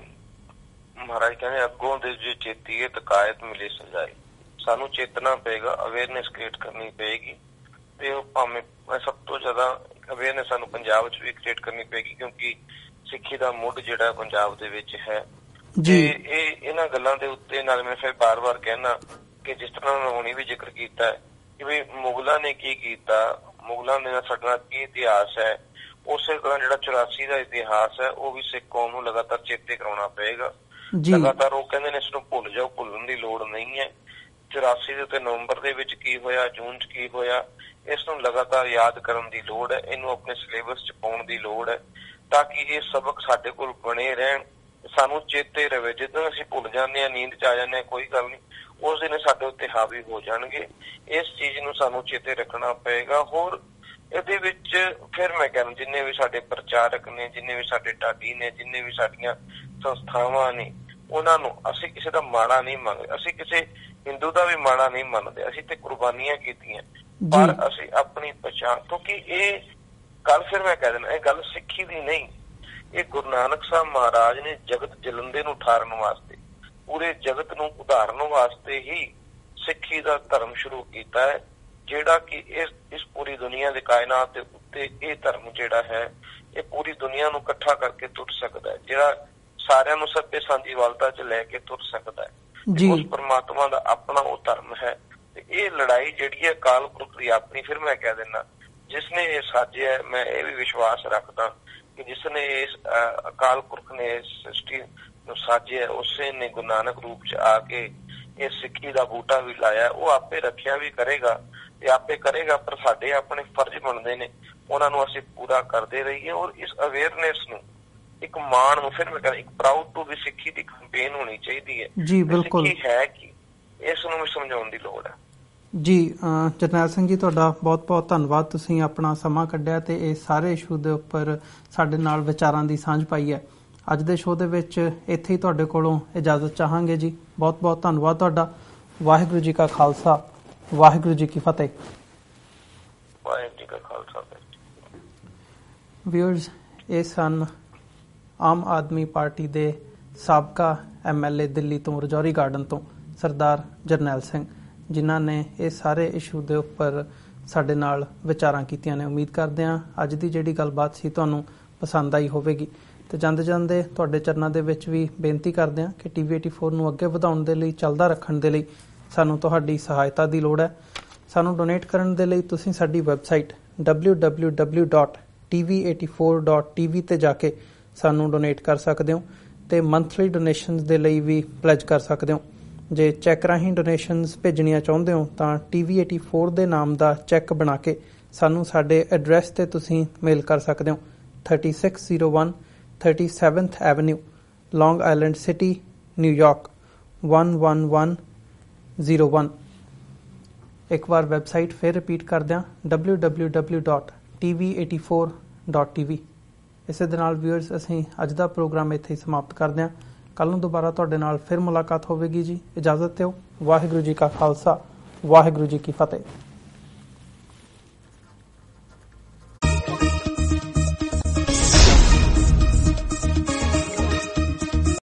ਮਹਾਰਾਜ ਕਹਿੰਦੇ ਅੱਗੋਂ ਦੇ ਜੇ ਚੇਤੀਏ ਤਕਾਇਤ ਮਿਲੇ ਸਜਾਏ। ਸਾਨੂੰ ਚੇਤਨਾ ਪਏਗਾ, ਅਵੇਅਰਨੈਸ ਕ੍ਰੀਏਟ ਕਰਨੀ ਪਏਗੀ, ਤੇ ਉਹ ਭਾਵੇਂ ਸਭ ਤੋਂ ਜ਼ਿਆਦਾ ਅਵੇਅਰਨੈਸ ਸਾਨੂੰ ਪੰਜਾਬ ਵਿੱਚ ਵੀ ਕ੍ਰੀਏਟ ਕਰਨੀ ਪਏਗੀ, ਕਿਉਂਕਿ ਸਿੱਖੀ ਦਾ ਮੁੱਢ ਜਿਹੜਾ ਪੰਜਾਬ ਦੇ ਵਿੱਚ ਹੈ। ਤੇ ਇਹ ਇਹਨਾਂ ਗੱਲਾਂ ਦੇ ਉੱਤੇ ਨਾਲ ਮੈਂ ਫਿਰ ਬਾਰ ਬਾਰ ਕਹਿਣਾ ਕਿ ਜਿਸ ਤਰ੍ਹਾਂ ਮੈਂ ਹੁਣੀ ਵੀ ਜ਼ਿਕਰ ਕੀਤਾ ਹੈ ਕਿ ਵੀ ਮੁਗਲਾਂ ਨੇ ਕੀ ਕੀਤਾ, ਮੁਗਲਾਂ ਦੇ ਨਾਲ ਸਾਡਾ ਕੀ ਇਤਿਹਾਸ ਹੈ, ਉਸੇ ਤਰ੍ਹਾਂ ਜਿਹੜਾ ਚੁਰਾਸੀ ਦਾ ਇਤਿਹਾਸ ਹੈ ਉਹ ਵੀ ਸਿੱਖ ਕੌਮ ਨੂੰ ਲਗਾਤਾਰ ਚੇਤੇ ਕਰਾਉਣਾ ਪਏਗਾ। ਲਗਾਤਾਰ ਉਹ ਕਹਿੰਦੇ ਨੇ ਇਸ ਨੂੰ ਭੁੱਲ ਜਾਓ, ਭੁੱਲਣ ਦੀ ਲੋੜ ਨਹੀਂ ਹੈ। ਚੁਰਾਸੀ ਦੇ ਉੱਤੇ ਨਵੰਬਰ ਦੇ ਵਿੱਚ ਕੀ ਹੋਇਆ, ਜੂਨ ਚ ਕੀ ਹੋਇਆ, ਇਸ ਨੂੰ ਲਗਾਤਾਰ ਯਾਦ ਕਰਨ ਦੀ ਲੋੜ ਹੈ। ਇਹਨੂੰ ਆਪਣੇ ਸਿਲੇਬਸ ਚ ਪਾਉਣ ਦੀ ਲੋੜ ਹੈ ਤਾਂ ਕਿ ਇਹ ਸਬਕ ਸਾਡੇ ਕੋਲ ਬਣੇ ਰਹਿਣ, ਸਾਨੂੰ ਚੇਤੇ ਰਵੇ। ਜਦੋਂ ਅਸੀਂ ਭੁੱਲ ਜਾਂਦੇ ਹਾਂ, ਨੀਂਦ ਚ ਆ ਜਾਂਦੇ ਹਾਂ, ਕੋਈ ਗੱਲ ਨਹੀਂ, ਉਸ ਦਿਨ ਸਾਡੇ ਉੱਤੇ ਹਾਵੀ ਹੋ ਜਾਣਗੇ। ਇਸ ਚੀਜ਼ ਨੂੰ ਸਾਨੂੰ ਚੇਤੇ ਰੱਖਣਾ ਪਏਗਾ। ਹੋਰ ਇਹਦੇ ਵਿੱਚ ਫਿਰ ਮੈਂ ਕਹਿੰਦਾ ਜਿੰਨੇ ਵੀ ਸਾਡੇ ਪ੍ਰਚਾਰਕ ਨੇ, ਜਿੰਨੇ ਵੀ ਸਾਡੇ ਢਾਡੀ ਨੇ, ਜਿੰਨੇ ਵੀ ਸਾਡੀਆਂ ਸੰਸਥਾਵਾਂ ਨੇ, ਉਹਨਾਂ ਨੂੰ ਅਸੀਂ ਕਿਸੇ ਦਾ ਮਾੜਾ ਨਹੀਂ ਮੰਗਦੇ, ਅਸੀਂ ਕਿਸੇ ਹਿੰਦੂ ਦਾ ਵੀ ਮਾੜਾ ਨਹੀਂ ਮੰਨਦੇ। ਅਸੀਂ ਤੇ ਕੁਰਬਾਨੀਆਂ ਕੀਤੀਆਂ, ਪਰ ਅਸੀਂ ਆਪਣੀ ਪਛਾਣ, ਕਿਉਂਕਿ ਇਹ ਗੱਲ ਫਿਰ ਮੈਂ ਕਹਿ ਦੇਣਾ ਇਹ ਗੱਲ ਸਿੱਖੀ ਦੀ ਨਹੀਂ, ਇਹ ਗੁਰੂ ਨਾਨਕ ਸਾਹਿਬ ਮਹਾਰਾਜ ਨੇ ਜਗਤ ਜਲੰਦੇ ਨੂੰ ਠਾਰਨ ਵਾਸਤੇ, ਪੂਰੇ ਜਗਤ ਨੂੰ ਉਧਾਰਨ ਵਾਸਤੇ ਹੀ ਸਿੱਖੀ ਦਾ ਧਰਮ ਸ਼ੁਰੂ ਕੀਤਾ ਹੈ, ਜਿਹੜਾ ਕਿ ਇਸ ਇਸ ਪੂਰੀ ਦੁਨੀਆ ਦੇ ਕਾਇਨਾਤ ਦੇ ਉੱਤੇ ਇਹ ਧਰਮ ਜਿਹੜਾ ਹੈ ਇਹ ਪੂਰੀ ਦੁਨੀਆ ਨੂੰ ਇਕੱਠਾ ਕਰਕੇ ਤੁਰ ਸਕਦਾ ਹੈ, ਜਿਹੜਾ ਸਾਰਿਆਂ ਨੂੰ ਸੱਭੇ ਸਾਂਝੀਵਾਲਤਾ ਚ ਲੈ ਕੇ ਤੁਰ ਸਕਦਾ ਹੈ। ਉਸ ਪਰਮਾਤਮਾ ਦਾ ਆਪਣਾ ਉਹ ਧਰਮ ਹੈ। ਤੇ ਇਹ ਲੜਾਈ ਜਿਹੜੀ ਹੈ ਅਕਾਲ ਪੁਰਖ ਦੀ ਆਪਣੀ, ਫਿਰ ਮੈਂ ਕਹਿ ਦਿੰਦਾ ਜਿਸਨੇ ਇਹ ਸਾਜਿਆ, ਮੈਂ ਇਹ ਵੀ ਵਿਸ਼ਵਾਸ ਰੱਖਦਾ ਕਿ ਜਿਸਨੇ ਇਸ ਅਕਾਲ ਪੁਰਖ ਨੇ ਇਸ ਸ੍ਰਿਸ਼ਟੀ ਨੂੰ ਸਾਜਿਆ, ਉਸੇ ਨੇ ਗੁਰੂ ਨਾਨਕ ਰੂਪ ਚ ਆ ਕੇ ਇਹ ਸਿੱਖੀ ਦਾ ਬੂਟਾ ਵੀ ਲਾਇਆ। ਉਹ ਆਪੇ ਰੱਖਿਆ ਵੀ ਕਰੇਗਾ ਤੇ ਆਪੇ ਕਰੇਗਾ, ਪਰ ਸਾਡੇ ਆਪਣੇ ਫਰਜ਼ ਬਣਦੇ ਨੇ, ਉਹਨਾਂ ਨੂੰ ਅਸੀਂ ਪੂਰਾ ਕਰਦੇ ਰਹੀਏ। ਔਰ ਇਸ ਅਵੇਅਰਨੈਸ ਨੂੰ ਇੱਕ ਮਾਣ ਨੂੰ, ਫਿਰ ਮੈਂ ਕਹਿੰਦਾ ਇੱਕ ਪ੍ਰਾਊਡ ਟੂ ਵੀ ਸਿੱਖੀ ਦੀ ਕੰਪੇਨ ਹੋਣੀ ਚਾਹੀਦੀ ਹੈ। ਜੀ ਬਿਲਕੁਲ, ਸਿੱਖੀ ਹੈ ਕੀ, ਇਸ ਨੂੰ ਵੀ ਸਮਝਾਉਣ ਦੀ ਲੋੜ ਹੈ। ਜੀ ਜਰਨੈਲ ਸਿੰਘ ਜੀ, ਤੁਹਾਡਾ ਬਹੁਤ ਬਹੁਤ ਧੰਨਵਾਦ। ਤੁਸੀਂ ਆਪਣਾ ਸਮਾਂ ਕੱਢਿਆ ਤੇ ਇਹ ਸਾਰੇ ਇਸ਼ੂ ਦੇ ਉੱਪਰ ਸਾਡੇ ਨਾਲ ਵਿਚਾਰਾਂ ਦੀ ਸਾਂਝ ਪਾਈ ਹੈ। ਅੱਜ ਦੇ ਸ਼ੋਅ ਦੇ ਵਿੱਚ ਇੱਥੇ ਹੀ ਤੁਹਾਡੇ ਕੋਲੋਂ ਇਜਾਜ਼ਤ ਚਾਹਾਂਗੇ ਜੀ। ਬਹੁਤ ਬਹੁਤ ਧੰਨਵਾਦ ਤੁਹਾਡਾ। ਵਾਹਿਗੁਰੂ ਜੀ ਕਾ ਖਾਲਸਾ, ਵਾਹਿਗੁਰੂ ਜੀ ਕੀ ਫਤਿਹ। ਵਾਹਿਗੁਰੂ ਜੀ ਕਾ ਖਾਲਸਾ। ਵਿਊਅਰਸ, ਇਹ ਸਨ ਆਮ ਆਦਮੀ ਪਾਰਟੀ ਦੇ ਸਾਬਕਾ ਐਮ ਐਲ ਏ ਦਿੱਲੀ ਤੋਂ, ਰਜੌਰੀ ਗਾਰਡਨ ਤੋਂ, ਸਰਦਾਰ ਜਰਨੈਲ ਸਿੰਘ, ਜਿਨ੍ਹਾਂ ਨੇ ਇਹ ਸਾਰੇ ਇਸ਼ੂ ਦੇ ਉੱਪਰ ਸਾਡੇ ਨਾਲ ਵਿਚਾਰਾਂ ਕੀਤੀਆਂ ਨੇ। ਉਮੀਦ ਕਰਦੇ ਹਾਂ ਅੱਜ ਦੀ ਜਿਹੜੀ ਗੱਲਬਾਤ ਸੀ ਤੁਹਾਨੂੰ ਪਸੰਦ ਆਈ ਹੋਵੇਗੀ। ਤੇ ਜਾਂਦੇ ਜਾਂਦੇ ਤੁਹਾਡੇ ਚਰਨਾਂ ਦੇ ਵਿੱਚ ਵੀ ਬੇਨਤੀ ਕਰਦੇ ਹਾਂ ਕਿ ਟੀ ਵੀ eighty-four ਨੂੰ ਅੱਗੇ ਵਧਾਉਣ ਦੇ ਲਈ, ਚੱਲਦਾ ਰੱਖਣ ਦੇ ਲਈ ਸਾਨੂੰ ਤੁਹਾਡੀ ਸਹਾਇਤਾ ਦੀ ਲੋੜ ਹੈ। ਸਾਨੂੰ ਡੋਨੇਟ ਕਰਨ ਦੇ ਲਈ ਤੁਸੀਂ ਸਾਡੀ website W W W dot T V eighty four dot T V ਤੇ ਜਾ ਕੇ ਸਾਨੂੰ ਡੋਨੇਟ ਕਰ ਸਕਦੇ ਹੋ ਤੇ ਮੰਥਲੀ ਡੋਨੇਸ਼ਨਸ ਦੇ ਲਈ ਵੀ ਪਲੈਜ ਕਰ ਸਕਦੇ ਹੋ। ਜੇ ਚੈੱਕ ਰਾਹੀਂ ਡੋਨੇਸ਼ਨਸ ਭੇਜਣੀਆਂ ਚਾਹੁੰਦੇ ਹੋ ਤਾਂ ਟੀ ਵੀ eighty-four ਦੇ ਨਾਮ ਦਾ ਚੈੱਕ ਬਣਾ ਕੇ ਸਾਨੂੰ ਸਾਡੇ ਐਡਰੈਸ ਤੇ ਤੁਸੀਂ ਮੇਲ ਕਰ ਸਕਦੇ ਹੋ। thirty-six oh one thirty-seventh Avenue, Long Island City, New York one one one zero one। ਇੱਕ ਵਾਰ ਵੈਬਸਾਈਟ ਫਿਰ ਰਿਪੀਟ ਕਰਦਿਆਂ W W W dot T V eighty four dot T V. ਇਸੇ ਦੇ ਨਾਲ ਵਿਊਅਰਸ, ਅਸੀਂ ਅੱਜ ਦਾ ਪ੍ਰੋਗਰਾਮ ਇੱਥੇ ਹੀ ਸਮਾਪਤ ਕਰਦੇ ਹਾਂ। ਕੱਲ੍ਹ ਨੂੰ ਦੁਬਾਰਾ ਤੁਹਾਡੇ ਨਾਲ ਫਿਰ ਮੁਲਾਕਾਤ ਹੋਵੇਗੀ ਜੀ। ਇਜਾਜ਼ਤ ਦਿਓ। ਵਾਹਿਗੁਰੂ ਜੀ ਕਾ ਖਾਲਸਾ, ਵਾਹਿਗੁਰੂ ਜੀ ਕੀ ਫਤਿਹ।